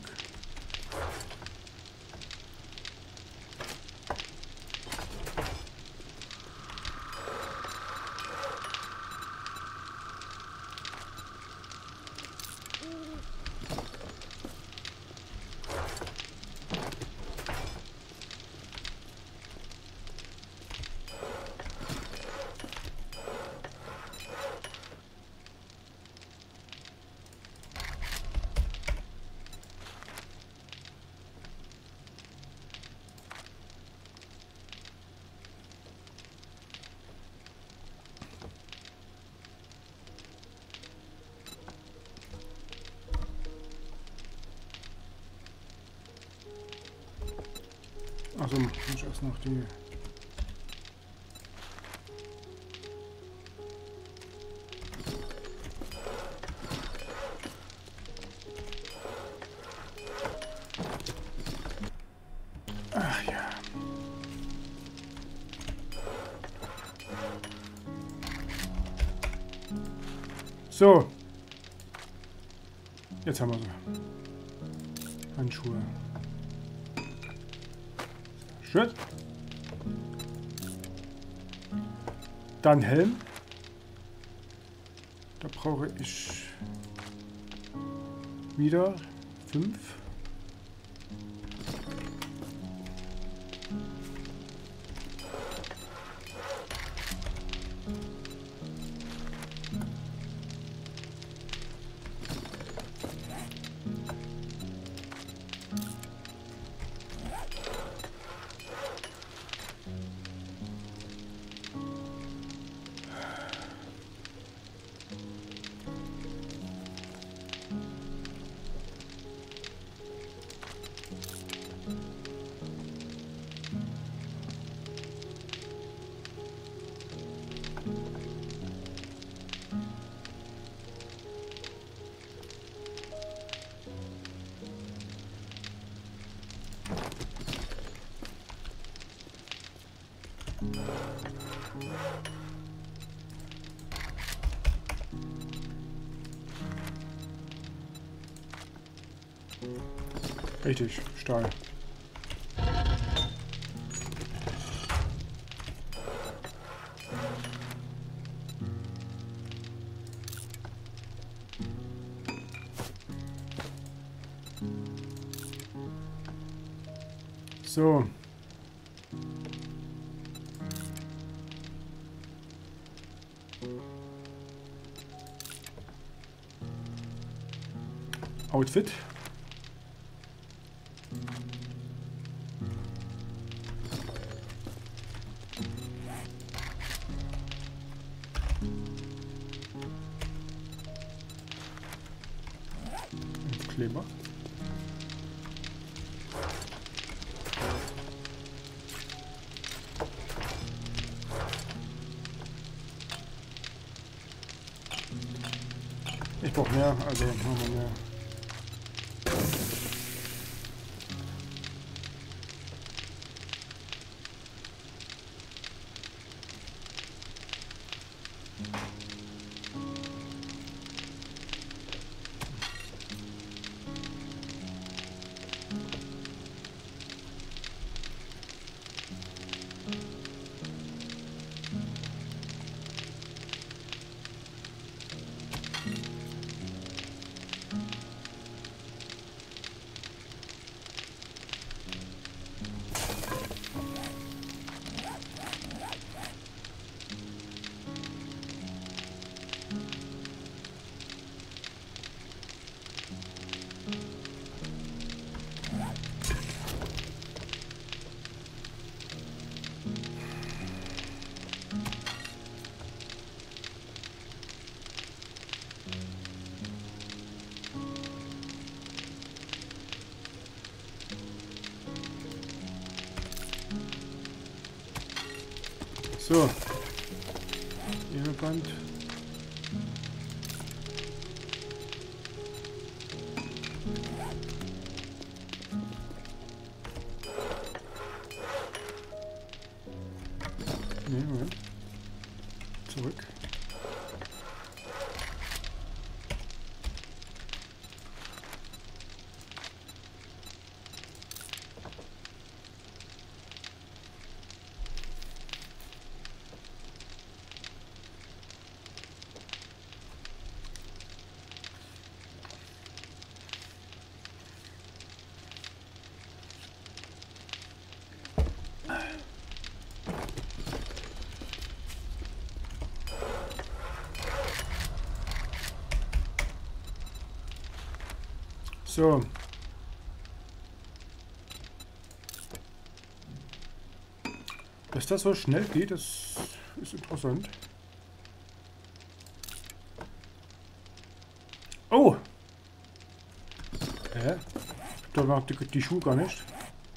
Also muss ich erst noch die Ach ja. So. Jetzt haben wir sie. Handschuhe. Schön. Dann Helm. Da brauche ich wieder fünf. Richtig, Stahl. So. Outfit. Kleber. Ich brauche mehr, also machen wir mehr. So. Hebeband. Nee, Moment. Zurück. So. Dass das so schnell geht, das ist interessant. Oh! Hä? Da macht die, die Schuhe gar nicht.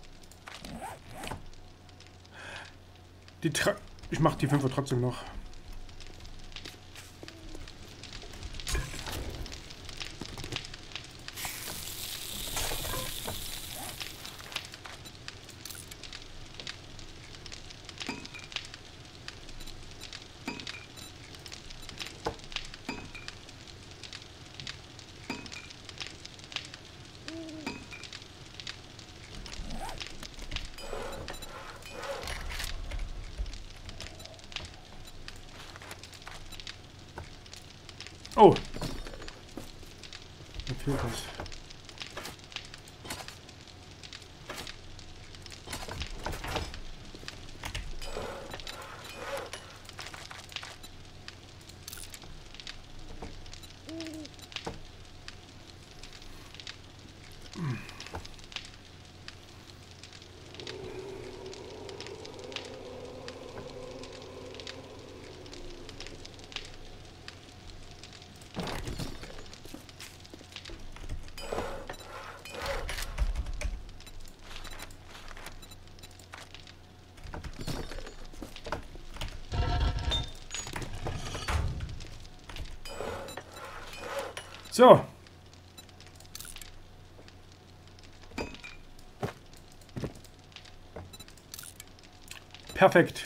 Die Tra ich mach die Fünfer trotzdem noch. Oh! Da fehlt was. So. Perfekt.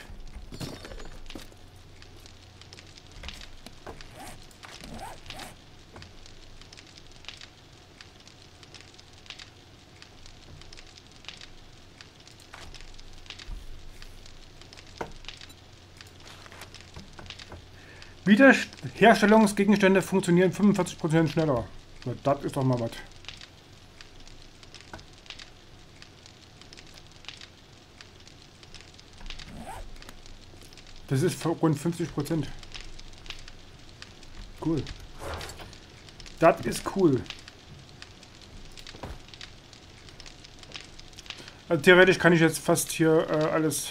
Wiederherstellungsgegenstände funktionieren fünfundvierzig Prozent schneller. Na, das ist doch mal was. Das ist rund fünfzig Prozent. Cool. Das ist cool. Also theoretisch kann ich jetzt fast hier äh, alles...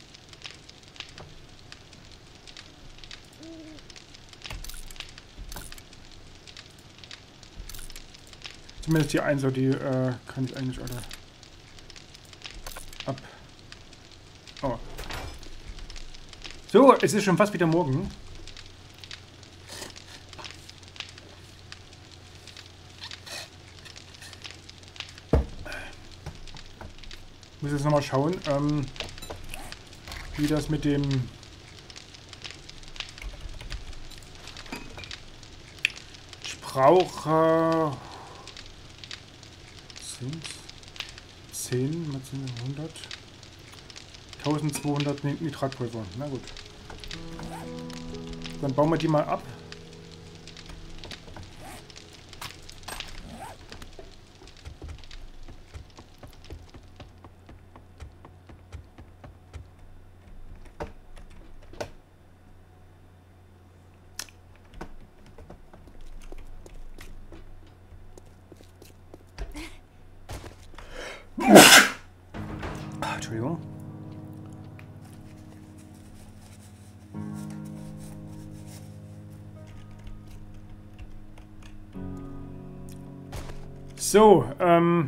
Zumindest die Einser, die äh, kann ich eigentlich alle ab. Oh. So, es ist schon fast wieder morgen. Ich muss jetzt nochmal schauen, ähm, wie das mit dem Verbraucher sind zehn, mal zehn, hundert. eintausendzweihundert Nitratpulver. Na gut. Dann bauen wir die mal ab. Entschuldigung. So, ähm...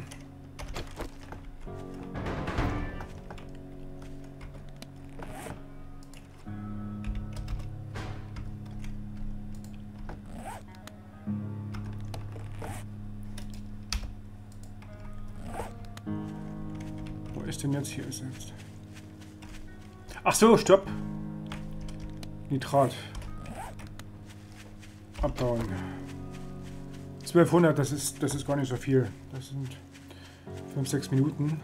Wo ist denn jetzt hier? Ist jetzt... Ach so, stopp! Nitrat. Abbauen. zwölfhundert, das ist, das ist gar nicht so viel. Das sind fünf, sechs Minuten.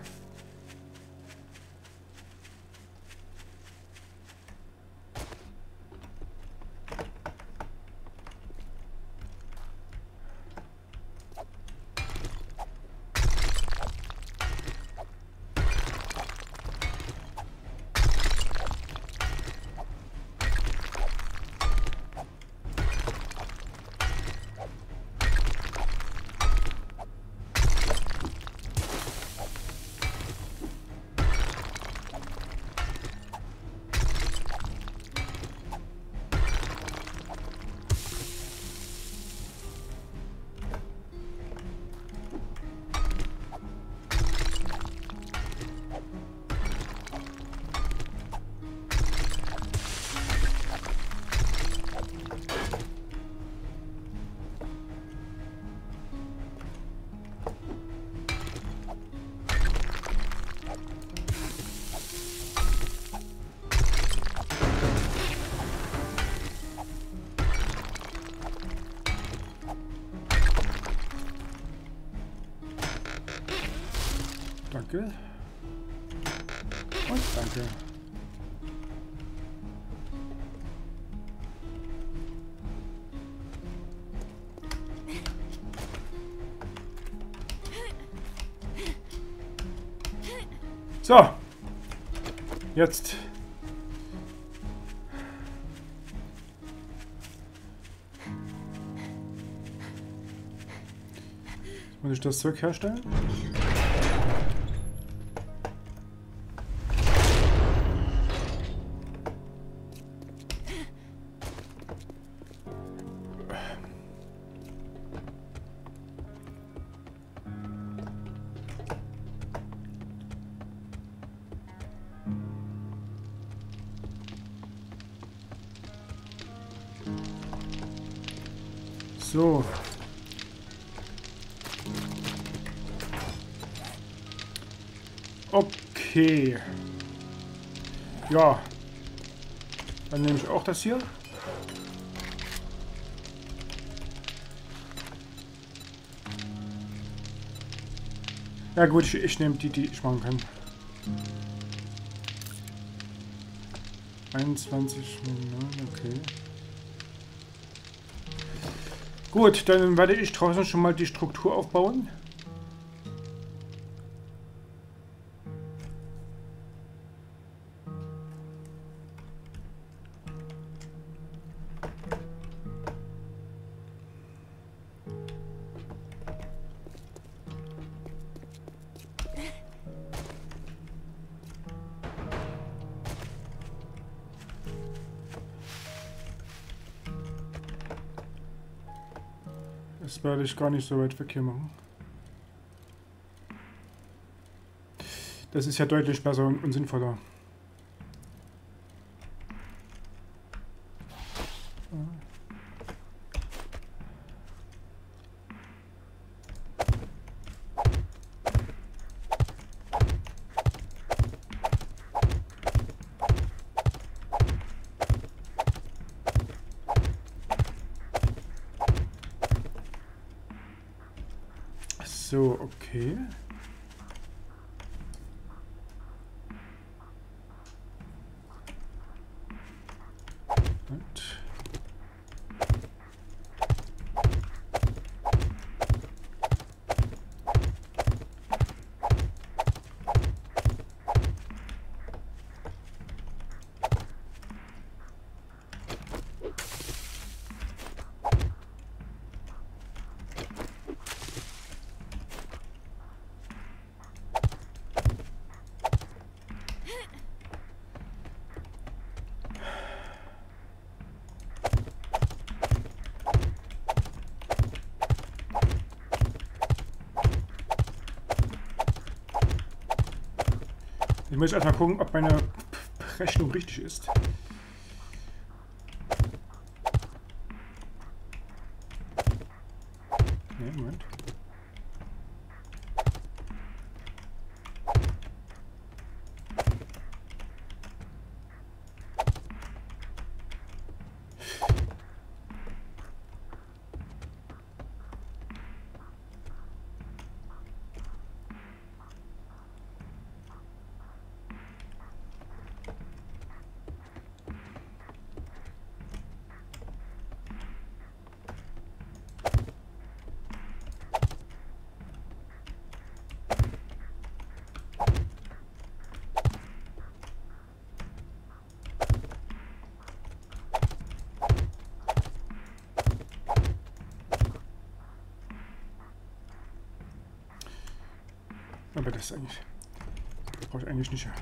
Danke. Und danke. So. Jetzt. Muss ich das Zeug herstellen? So. Okay. Ja. Dann nehme ich auch das hier. Ja gut, ich, ich nehme die, die ich machen kann. einundzwanzig, okay. Gut, dann werde ich draußen schon mal die Struktur aufbauen. Das werde ich gar nicht so weit weg hier machen. Das ist ja deutlich besser und, und sinnvoller. So, okay. Und ich muss erstmal gucken, ob meine Rechnung richtig ist. Nee, Moment. Aber das eigentlich brauche ich eigentlich nicht.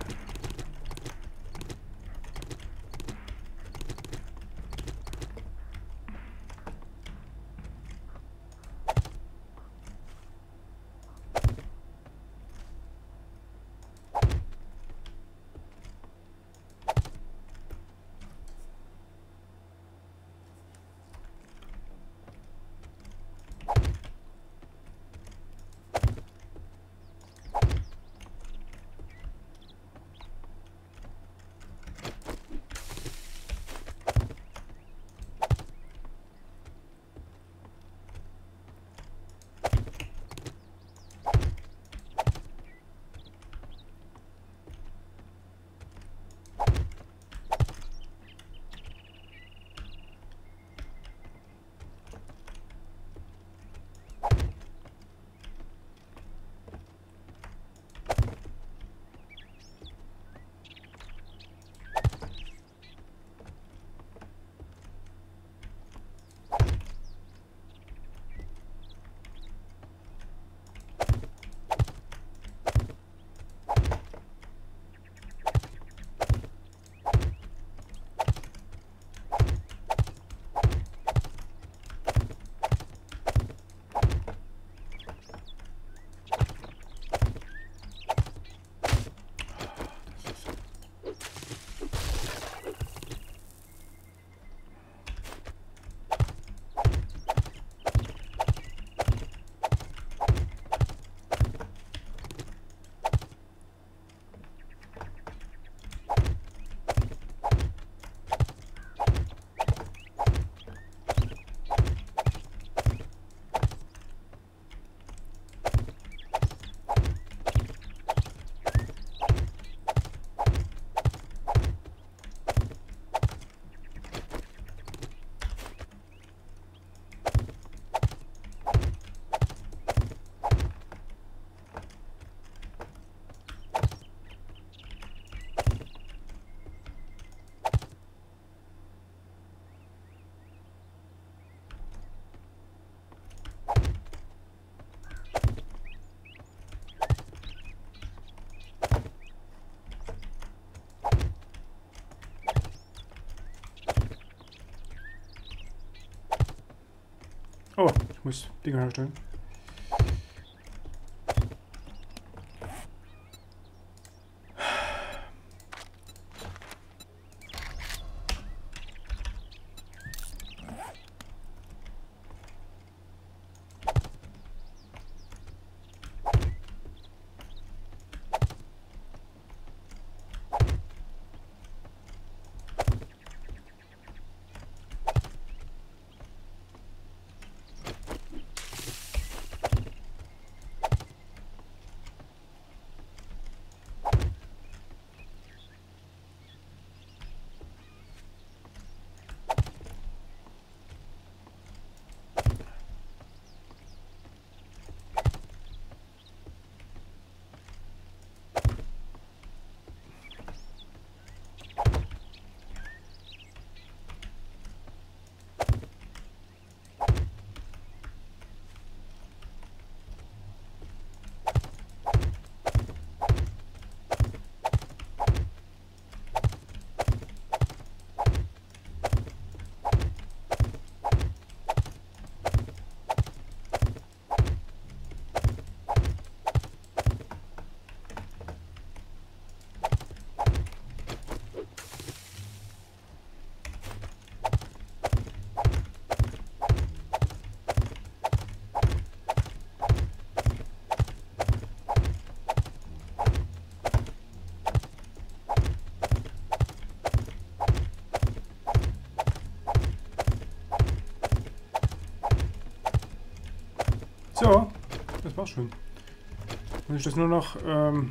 Oh, ich muss Dinge herstellen. So, das war's schon. Muss ich das nur noch... Ähm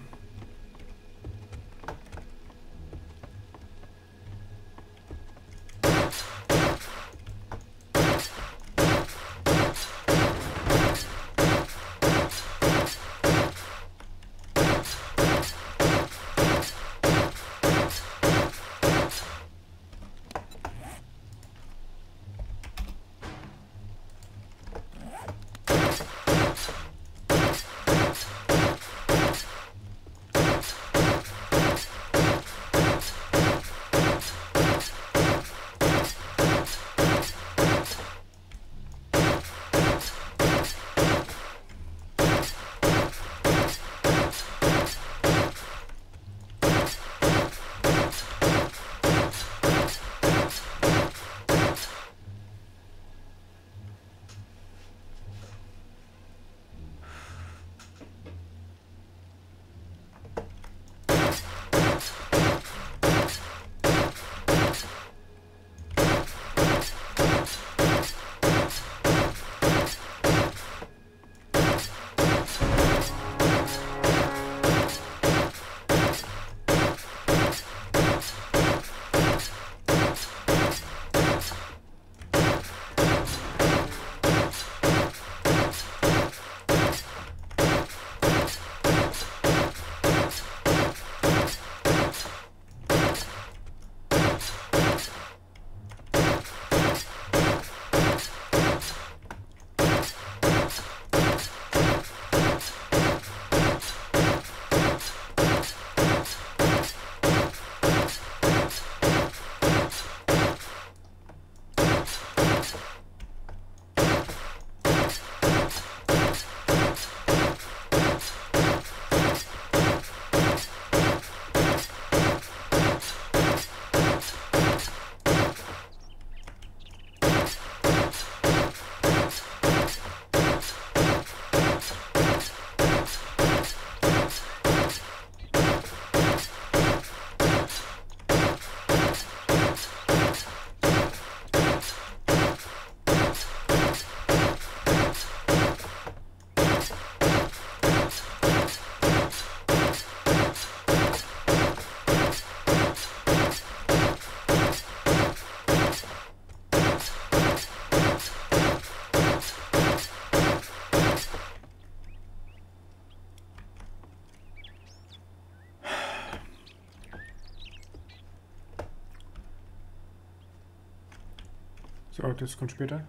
So, das kommt später.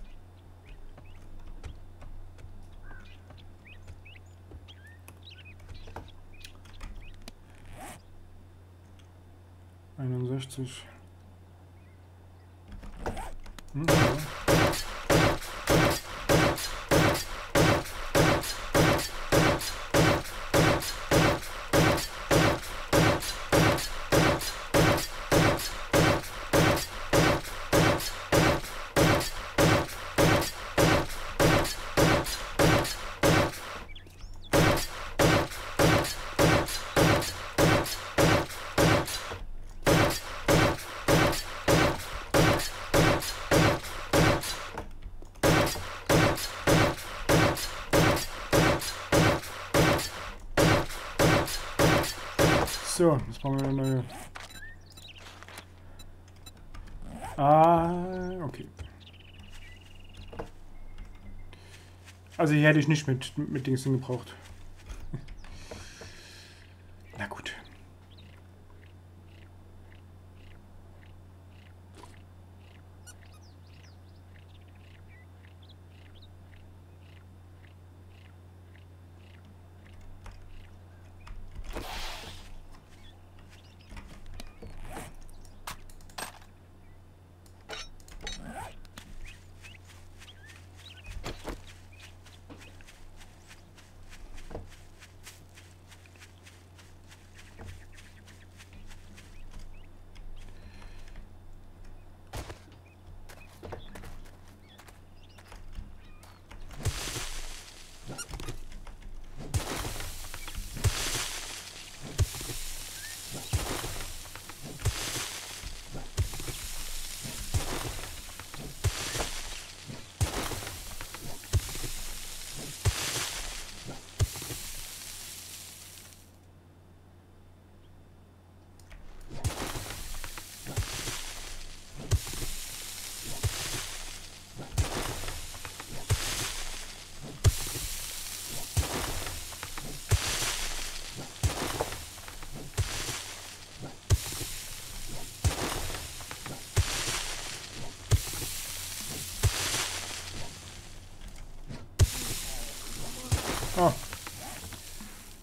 einundsechzig. Hm, ja. So, jetzt brauchen wir eine neue. Ah, okay. Also hier hätte ich nicht mit, mit Dings gebraucht. Na gut.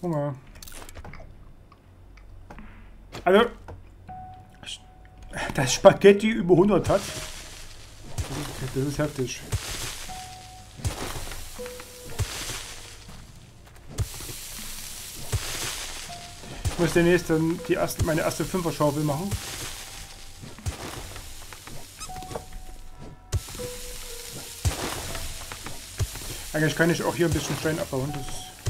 Hunger. Also, dass Spaghetti über hundert hat, das ist, das ist heftig. Ich muss demnächst dann die erste, meine erste Fünfer-Schaufel machen. Eigentlich kann ich auch hier ein bisschen Stein abbauen. Das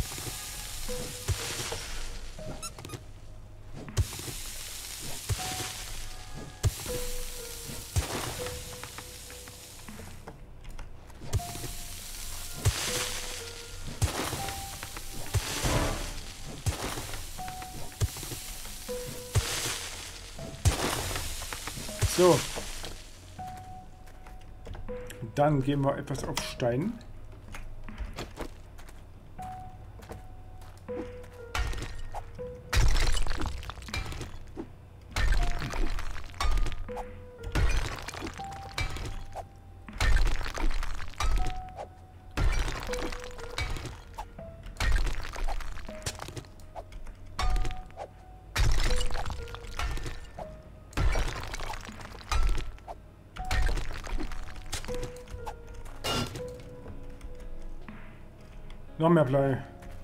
so. Dann gehen wir etwas auf Stein. Noch mehr Blei.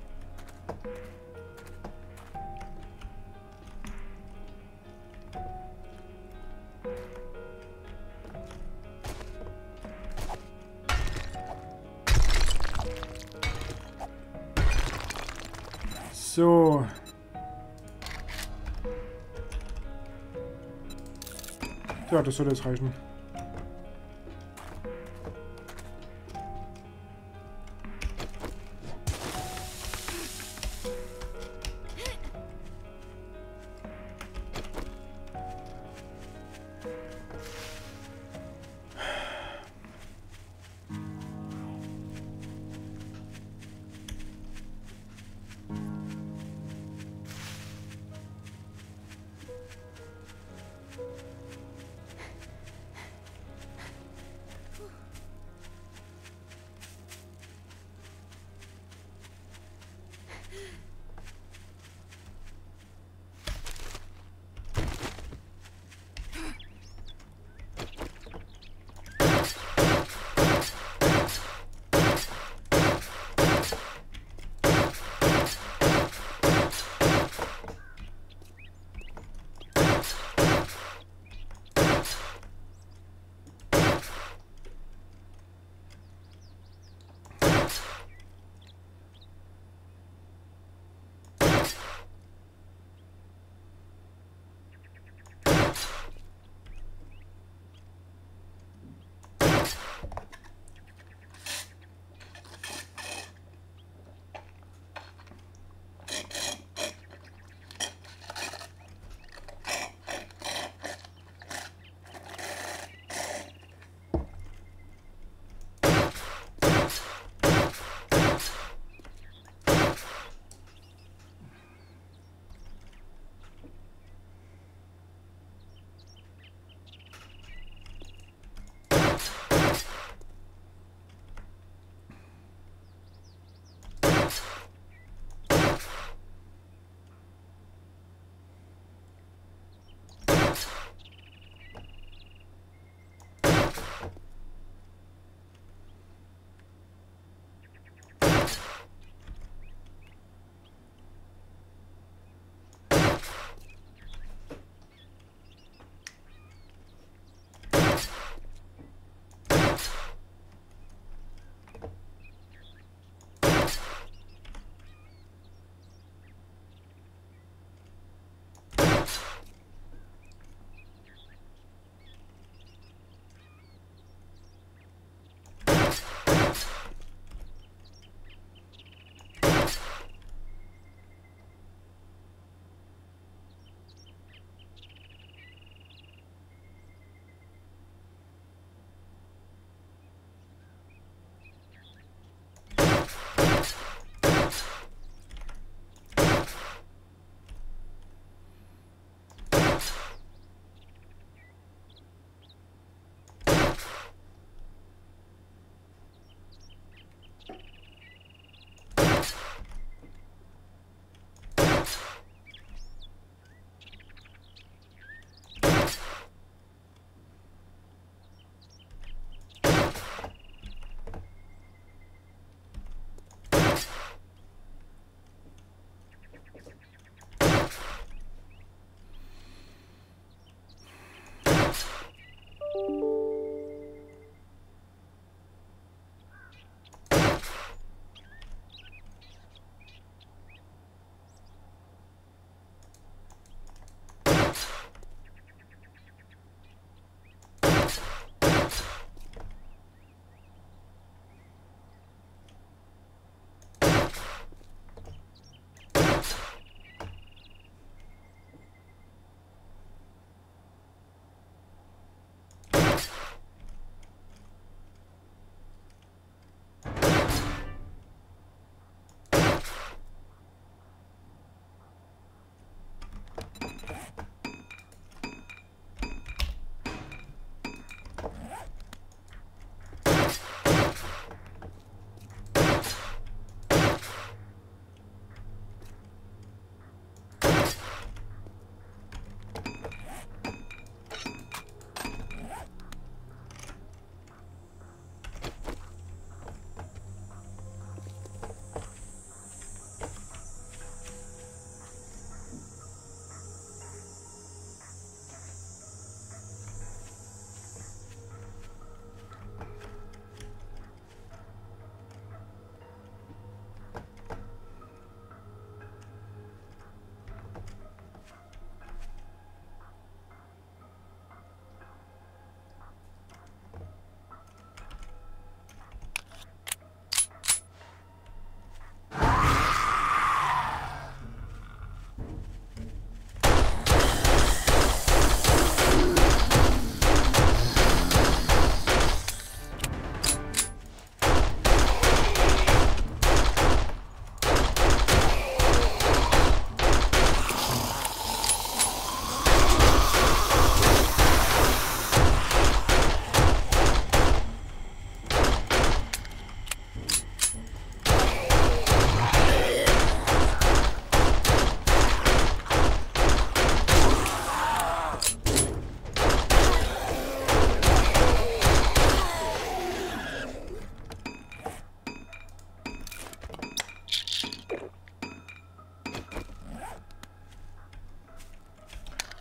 So. Ja, das soll jetzt reichen.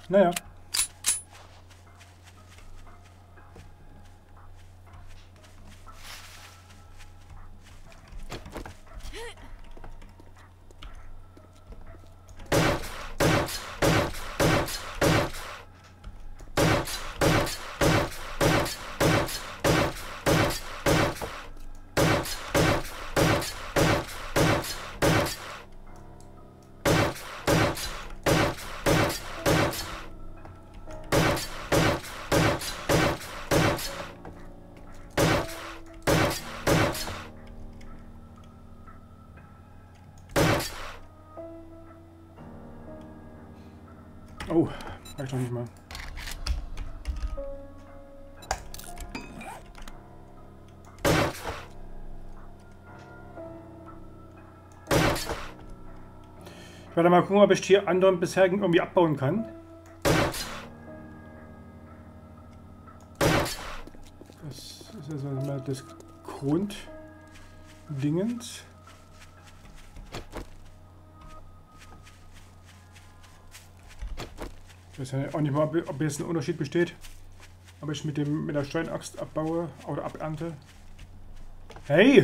Naja. Oh, reicht doch nicht mal. Ich werde mal gucken, ob ich die anderen bisherigen irgendwie abbauen kann. Das ist also mal das Grunddingens. Ich weiß ja auch nicht mal, ob jetzt ein Unterschied besteht. Ob ich mit dem mit der Steinaxt abbaue oder abernte. Hey!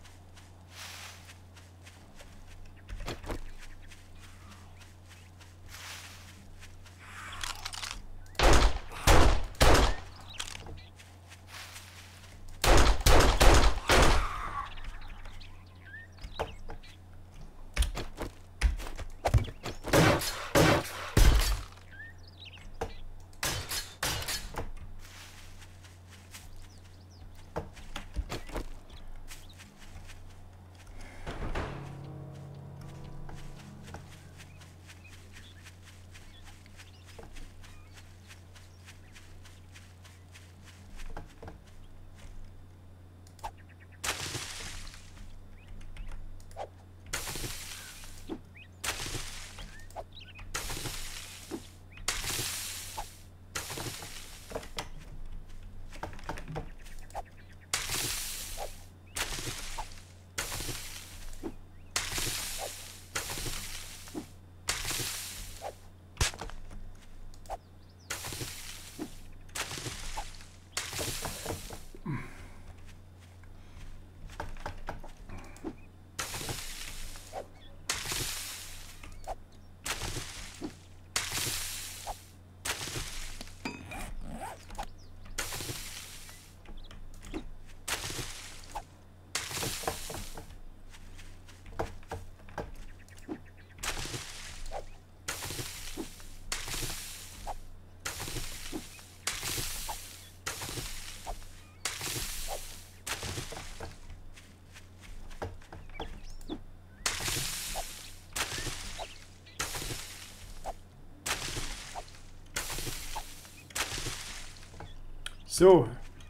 So.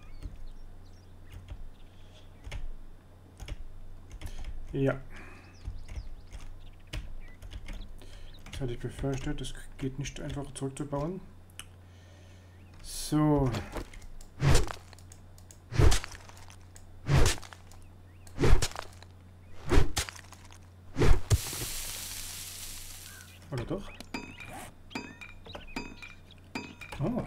Ja. Das hatte ich befürchtet. Das geht nicht einfach zurückzubauen. So. Oder doch? Oh.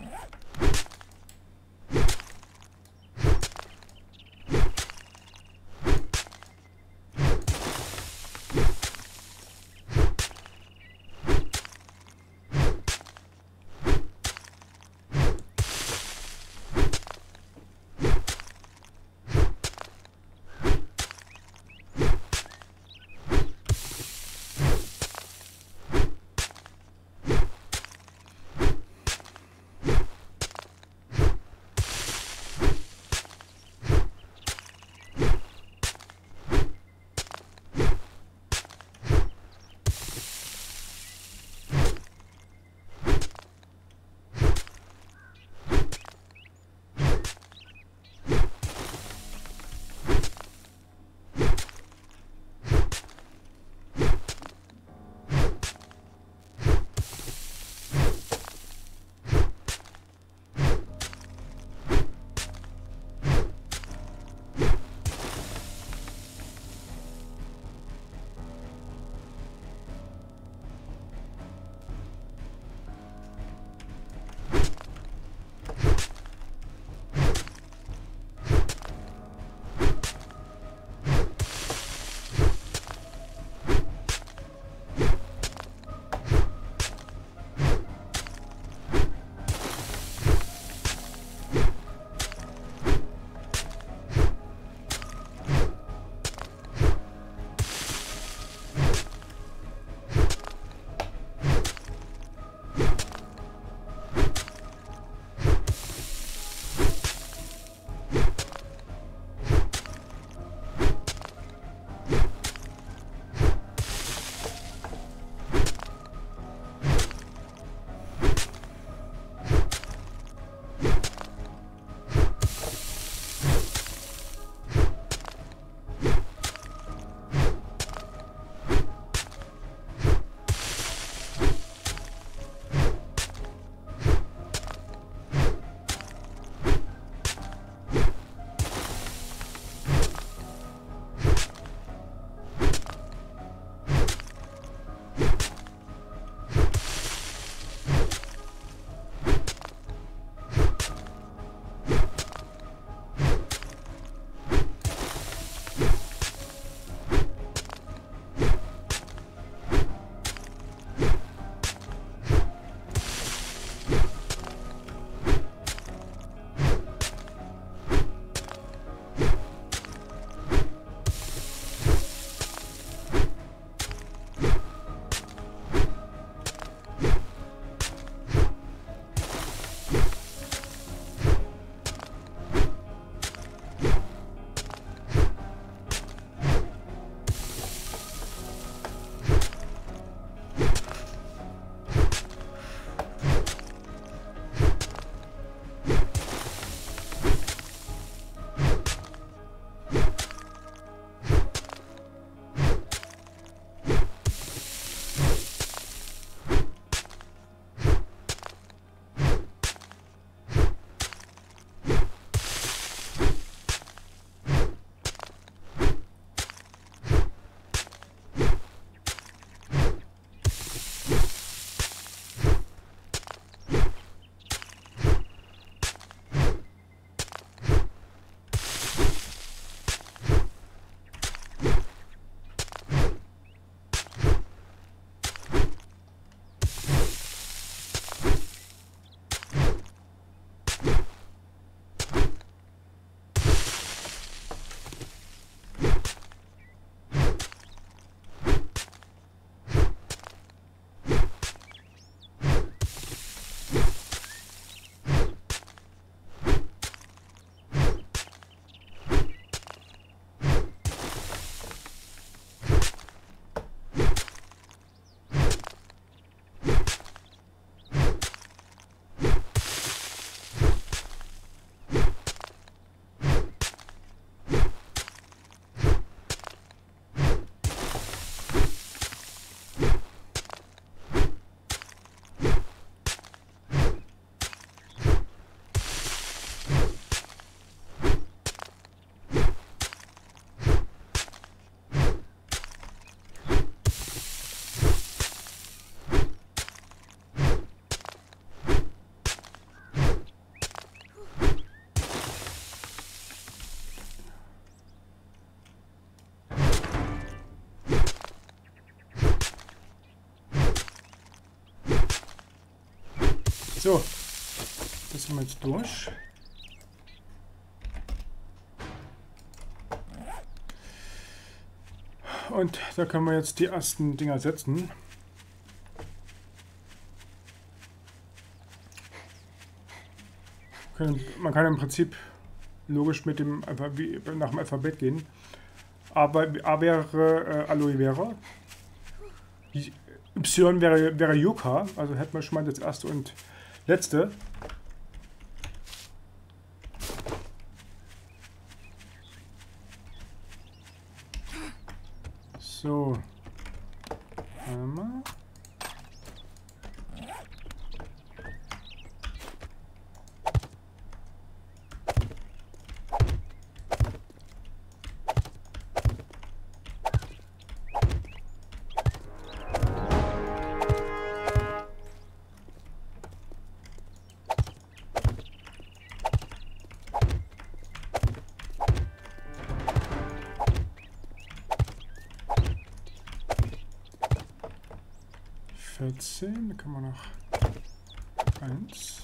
So, das sind wir jetzt durch. Und da können wir jetzt die ersten Dinger setzen. Man kann im Prinzip logisch mit dem wie nach dem Alphabet gehen. Aber A wäre äh, Aloe Vera. Y wäre, wäre Yucca. Also hätten wir schon mal das erste und letzte. So. Einmal. vierzehn, da kann man noch eins.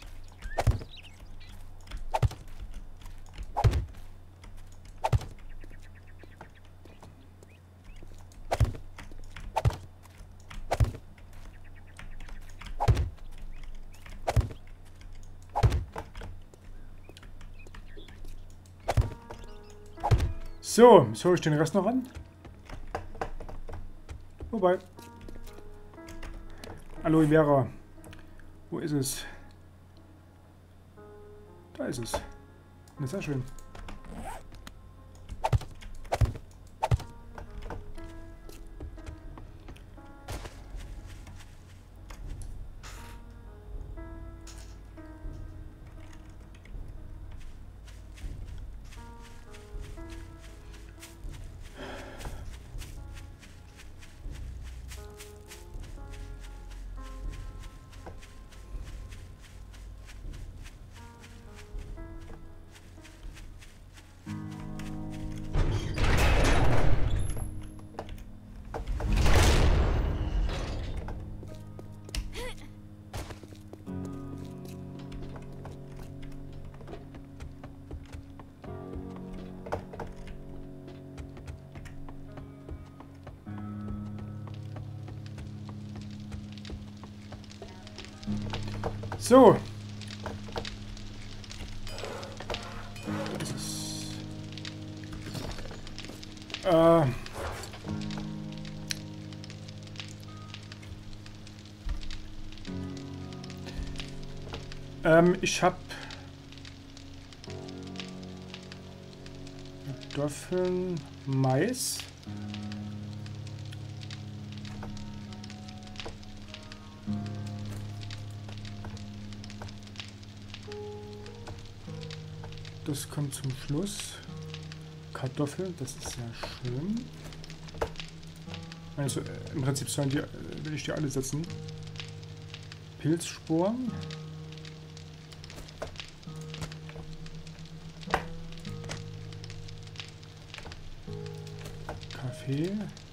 So, jetzt hole ich den Rest noch an. Wobei. Aloe Vera. Wo ist es? Da ist es. Das ist sehr schön. So. Das ist, äh, ähm, ich habe Kartoffeln, Mais. Das kommt zum Schluss. Kartoffeln, das ist sehr schön. Also im Prinzip sollen die, will ich die alle setzen. Pilzsporen. Kaffee.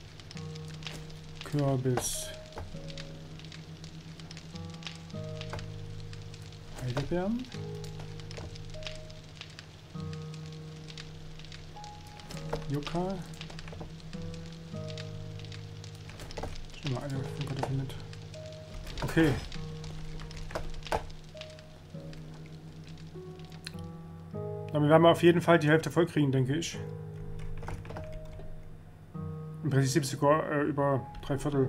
Kürbis. Heidelbeeren. Yucca. Ich nehme mal eine von Kartoffeln mit. Okay. Damit werden wir auf jeden Fall die Hälfte voll kriegen, denke ich. Im Prinzip sogar äh, über drei Viertel.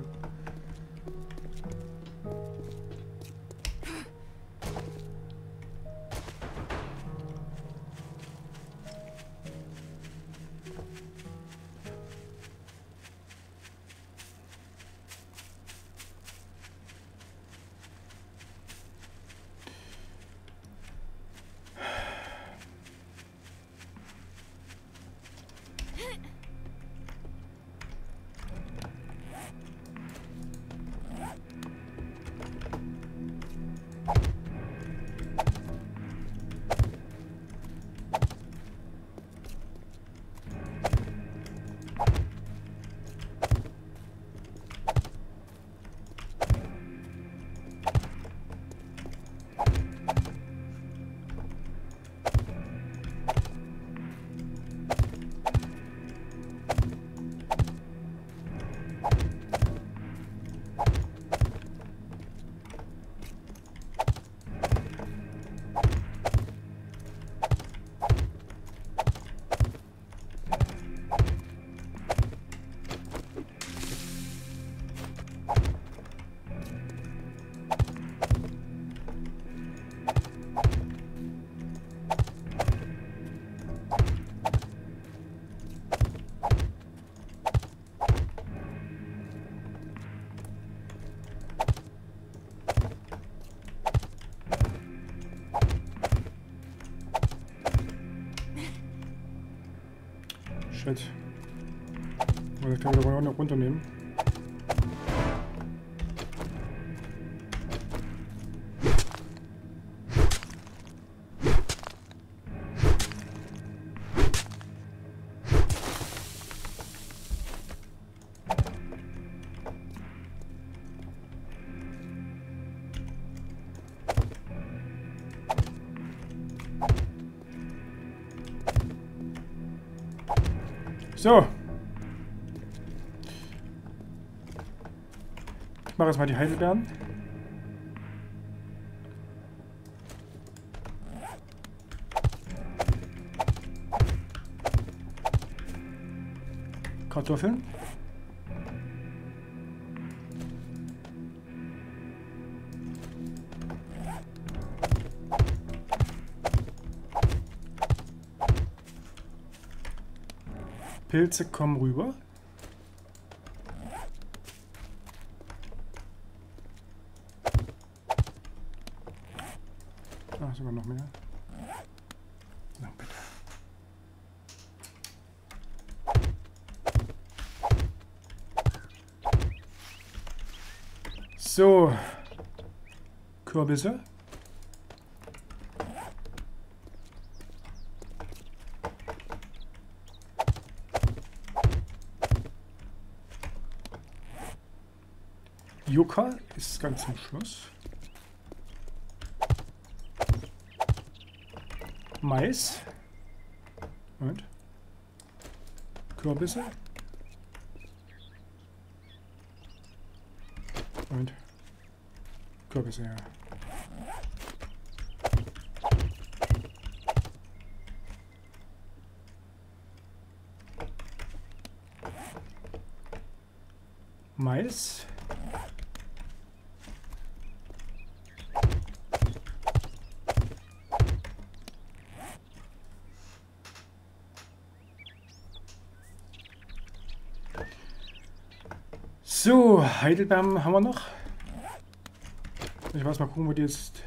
Shit. Ich kann wieder noch runternehmen. So. Ich mache jetzt mal die Heidelbeeren. Kartoffeln. Pilze kommen rüber. Ah, sogar noch mehr. Na, bitte. So. Kürbisse. Yucca ist ganz zum Schluss. Mais. Und Kürbisse. Und Kürbisse, ja. Mais. So, Heidelbeeren haben wir noch. Ich weiß mal gucken, wo die jetzt.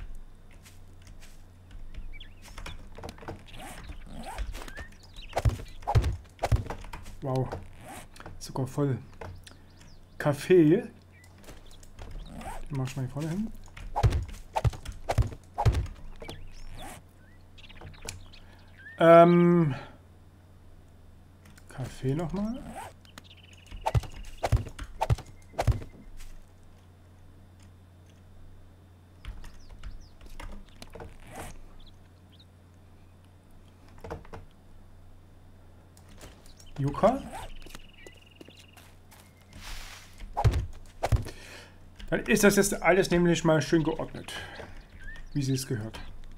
Wow, sogar voll. Kaffee. Den mach ich mal hier vorne hin. Ähm, Kaffee nochmal. Yucca. Dann ist das jetzt alles nämlich mal schön geordnet, wie sie es gehört.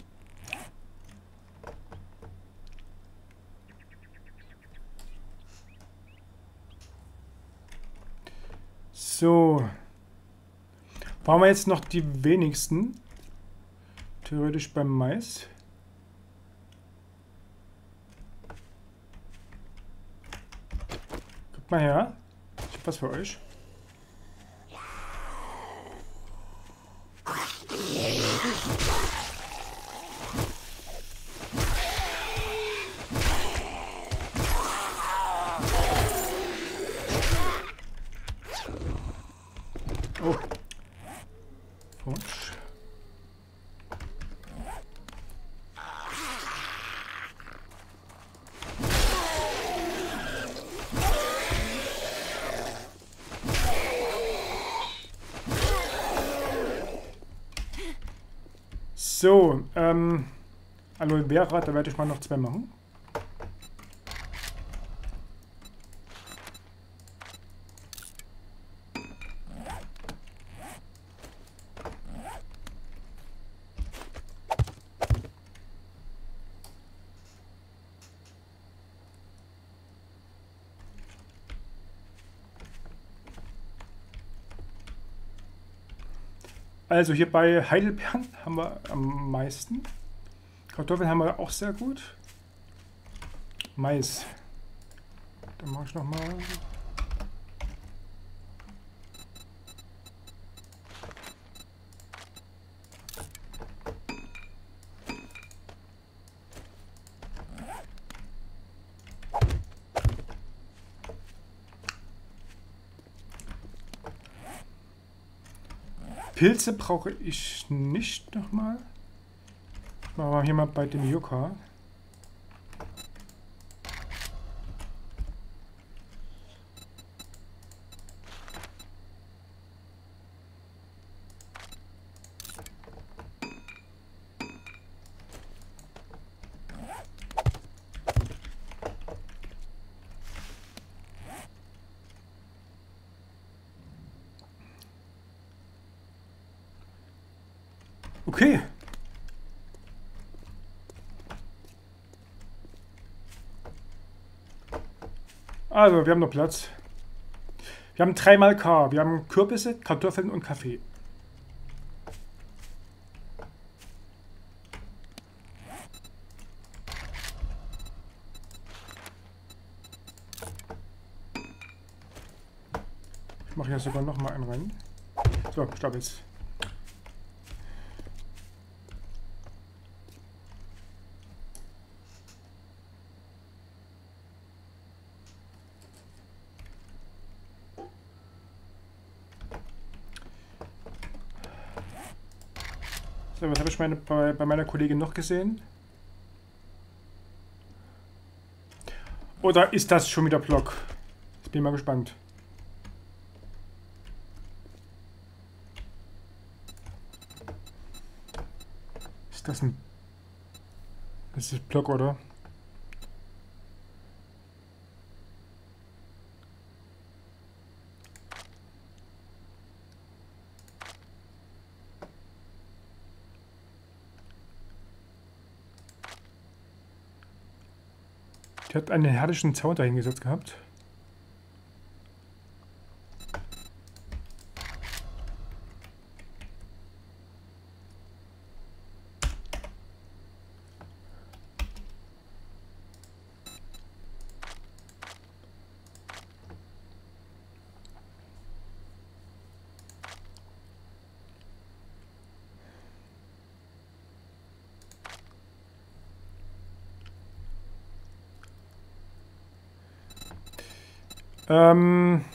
So. Brauchen wir jetzt noch die wenigsten. Theoretisch beim Mais. Guckt mal her. Ich hab was für euch. Oh. Futsch. So, ähm, Aloe Vera, da werde ich mal noch zwei machen. Also hier bei Heidelbeeren haben wir am meisten. Kartoffeln haben wir auch sehr gut. Mais. Dann mache ich nochmal. Pilze brauche ich nicht nochmal. Machen wir hier mal bei dem Yucca. Okay. Also, wir haben noch Platz. Wir haben dreimal K. Wir haben Kürbisse, Kartoffeln und Kaffee. Ich mache hier sogar noch mal einen rein. So, stopp jetzt. So, was habe ich meine, bei, bei meiner Kollegin noch gesehen? Oder ist das schon wieder Block? Ich bin mal gespannt. Ist das ein... Das ist Block, oder? Die hat einen herrlichen Zaun dahingesetzt gehabt. Ähm...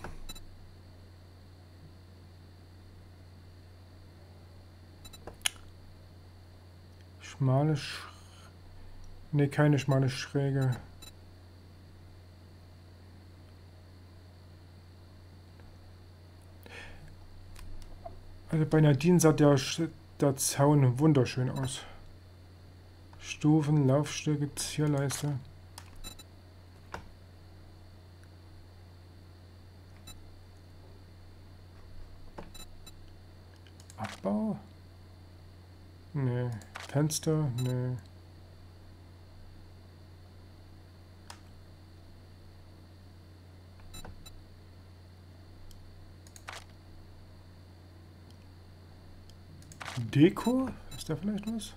Schmale Sch... Ne, keine schmale Schräge. Also bei Nadine sah der, der Zaun wunderschön aus. Stufen, Laufstege, Zierleiste. Abbau? Nee. Fenster? Nee. Deko? Ist da vielleicht was?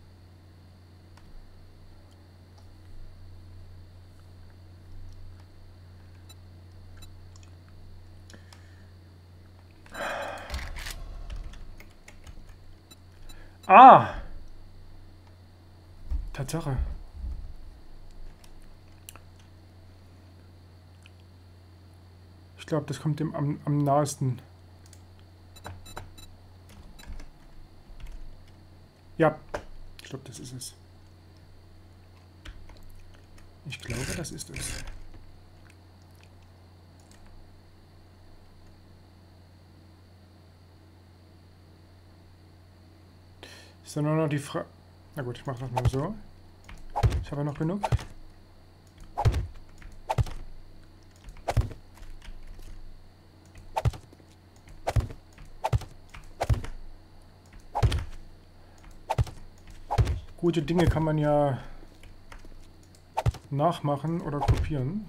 Ah! Tatsache. Ich glaube, das kommt dem am, am nahesten. Ja, ich glaube, das ist es. Ich glaube, das ist es. Ist dann nur noch die Frage... Na gut, ich mache das mal so. Ich habe ja noch genug. Gute Dinge kann man ja nachmachen oder kopieren.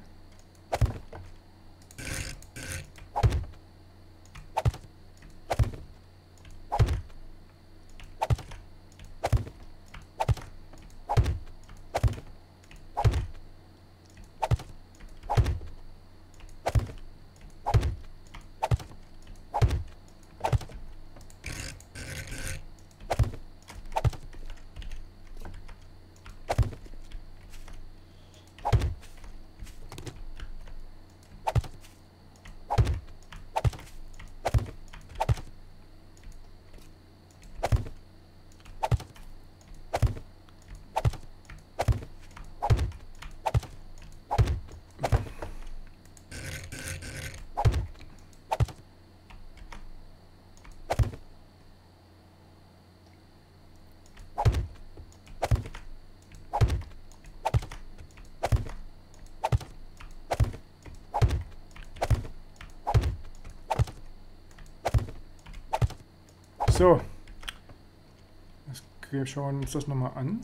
So. Jetzt schauen wir uns das nochmal an.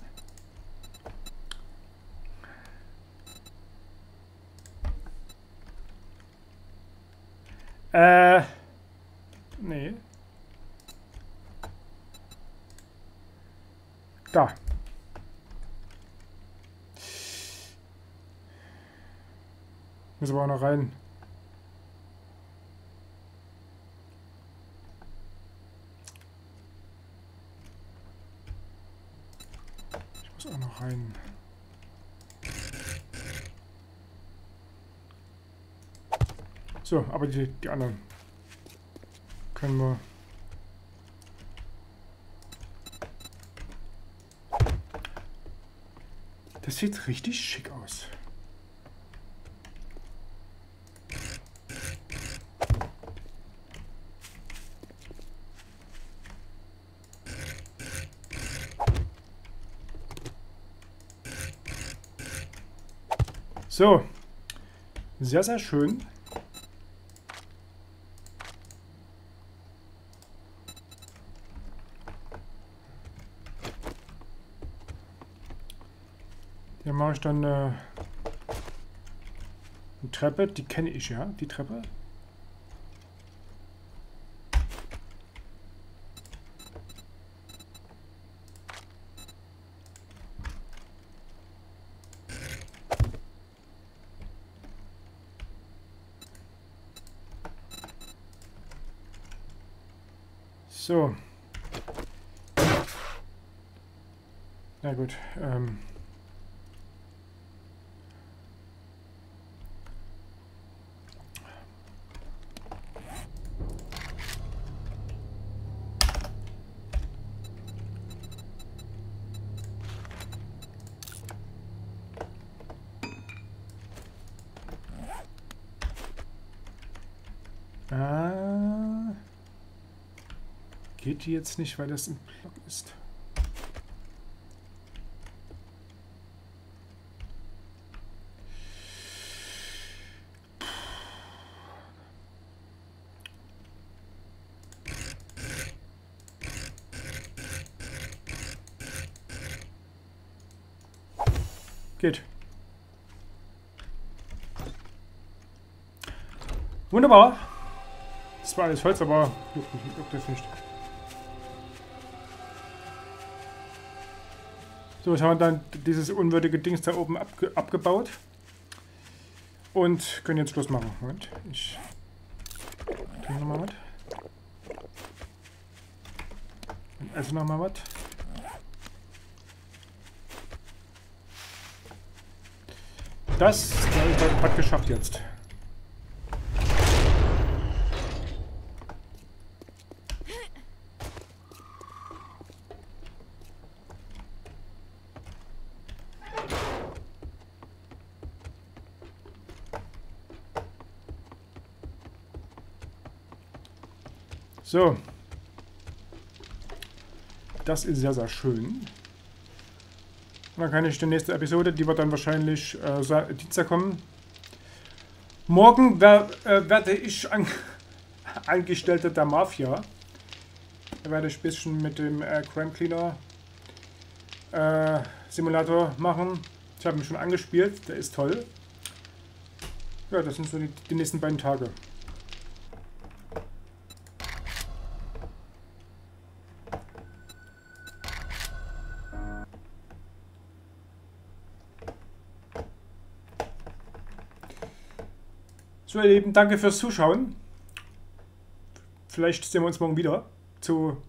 Äh. Nee. Da. Müssen wir auch noch rein. Ich muss auch noch rein. So, aber die, die anderen können wir. Das sieht richtig schick aus. So, sehr, sehr schön. Hier mache ich dann äh, eine Treppe, die kenne ich ja, die Treppe. So. Na gut. Ähm. Ah. Geht die jetzt nicht, weil das ein Block ist? Geht. Wunderbar. Das war alles Holz, aber juckt mich, juckt das nicht. So, jetzt haben wir dann dieses unwürdige Dings da oben abge abgebaut. Und können jetzt Schluss machen. Moment, ich trinke nochmal was. Und esse nochmal was. Das hat geschafft jetzt. So. Das ist sehr, sehr schön. Und dann kann ich die nächste Episode, die wird dann wahrscheinlich äh, Dienstag kommen. Morgen wer, äh, werde ich an, Angestellter der Mafia. Da werde ich ein bisschen mit dem äh, Crime Cleaner äh, Simulator machen. Ich habe ihn schon angespielt, der ist toll. Ja, das sind so die, die nächsten beiden Tage. So, ihr Lieben, danke fürs Zuschauen. Vielleicht sehen wir uns morgen wieder zu,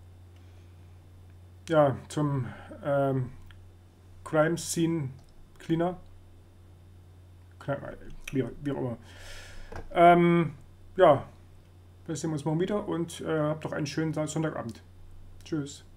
ja, zum ähm, Crime Scene Cleaner. Wie, wie auch immer. Ähm, ja, wir sehen uns morgen wieder und äh, habt doch einen schönen Sonntagabend. Tschüss.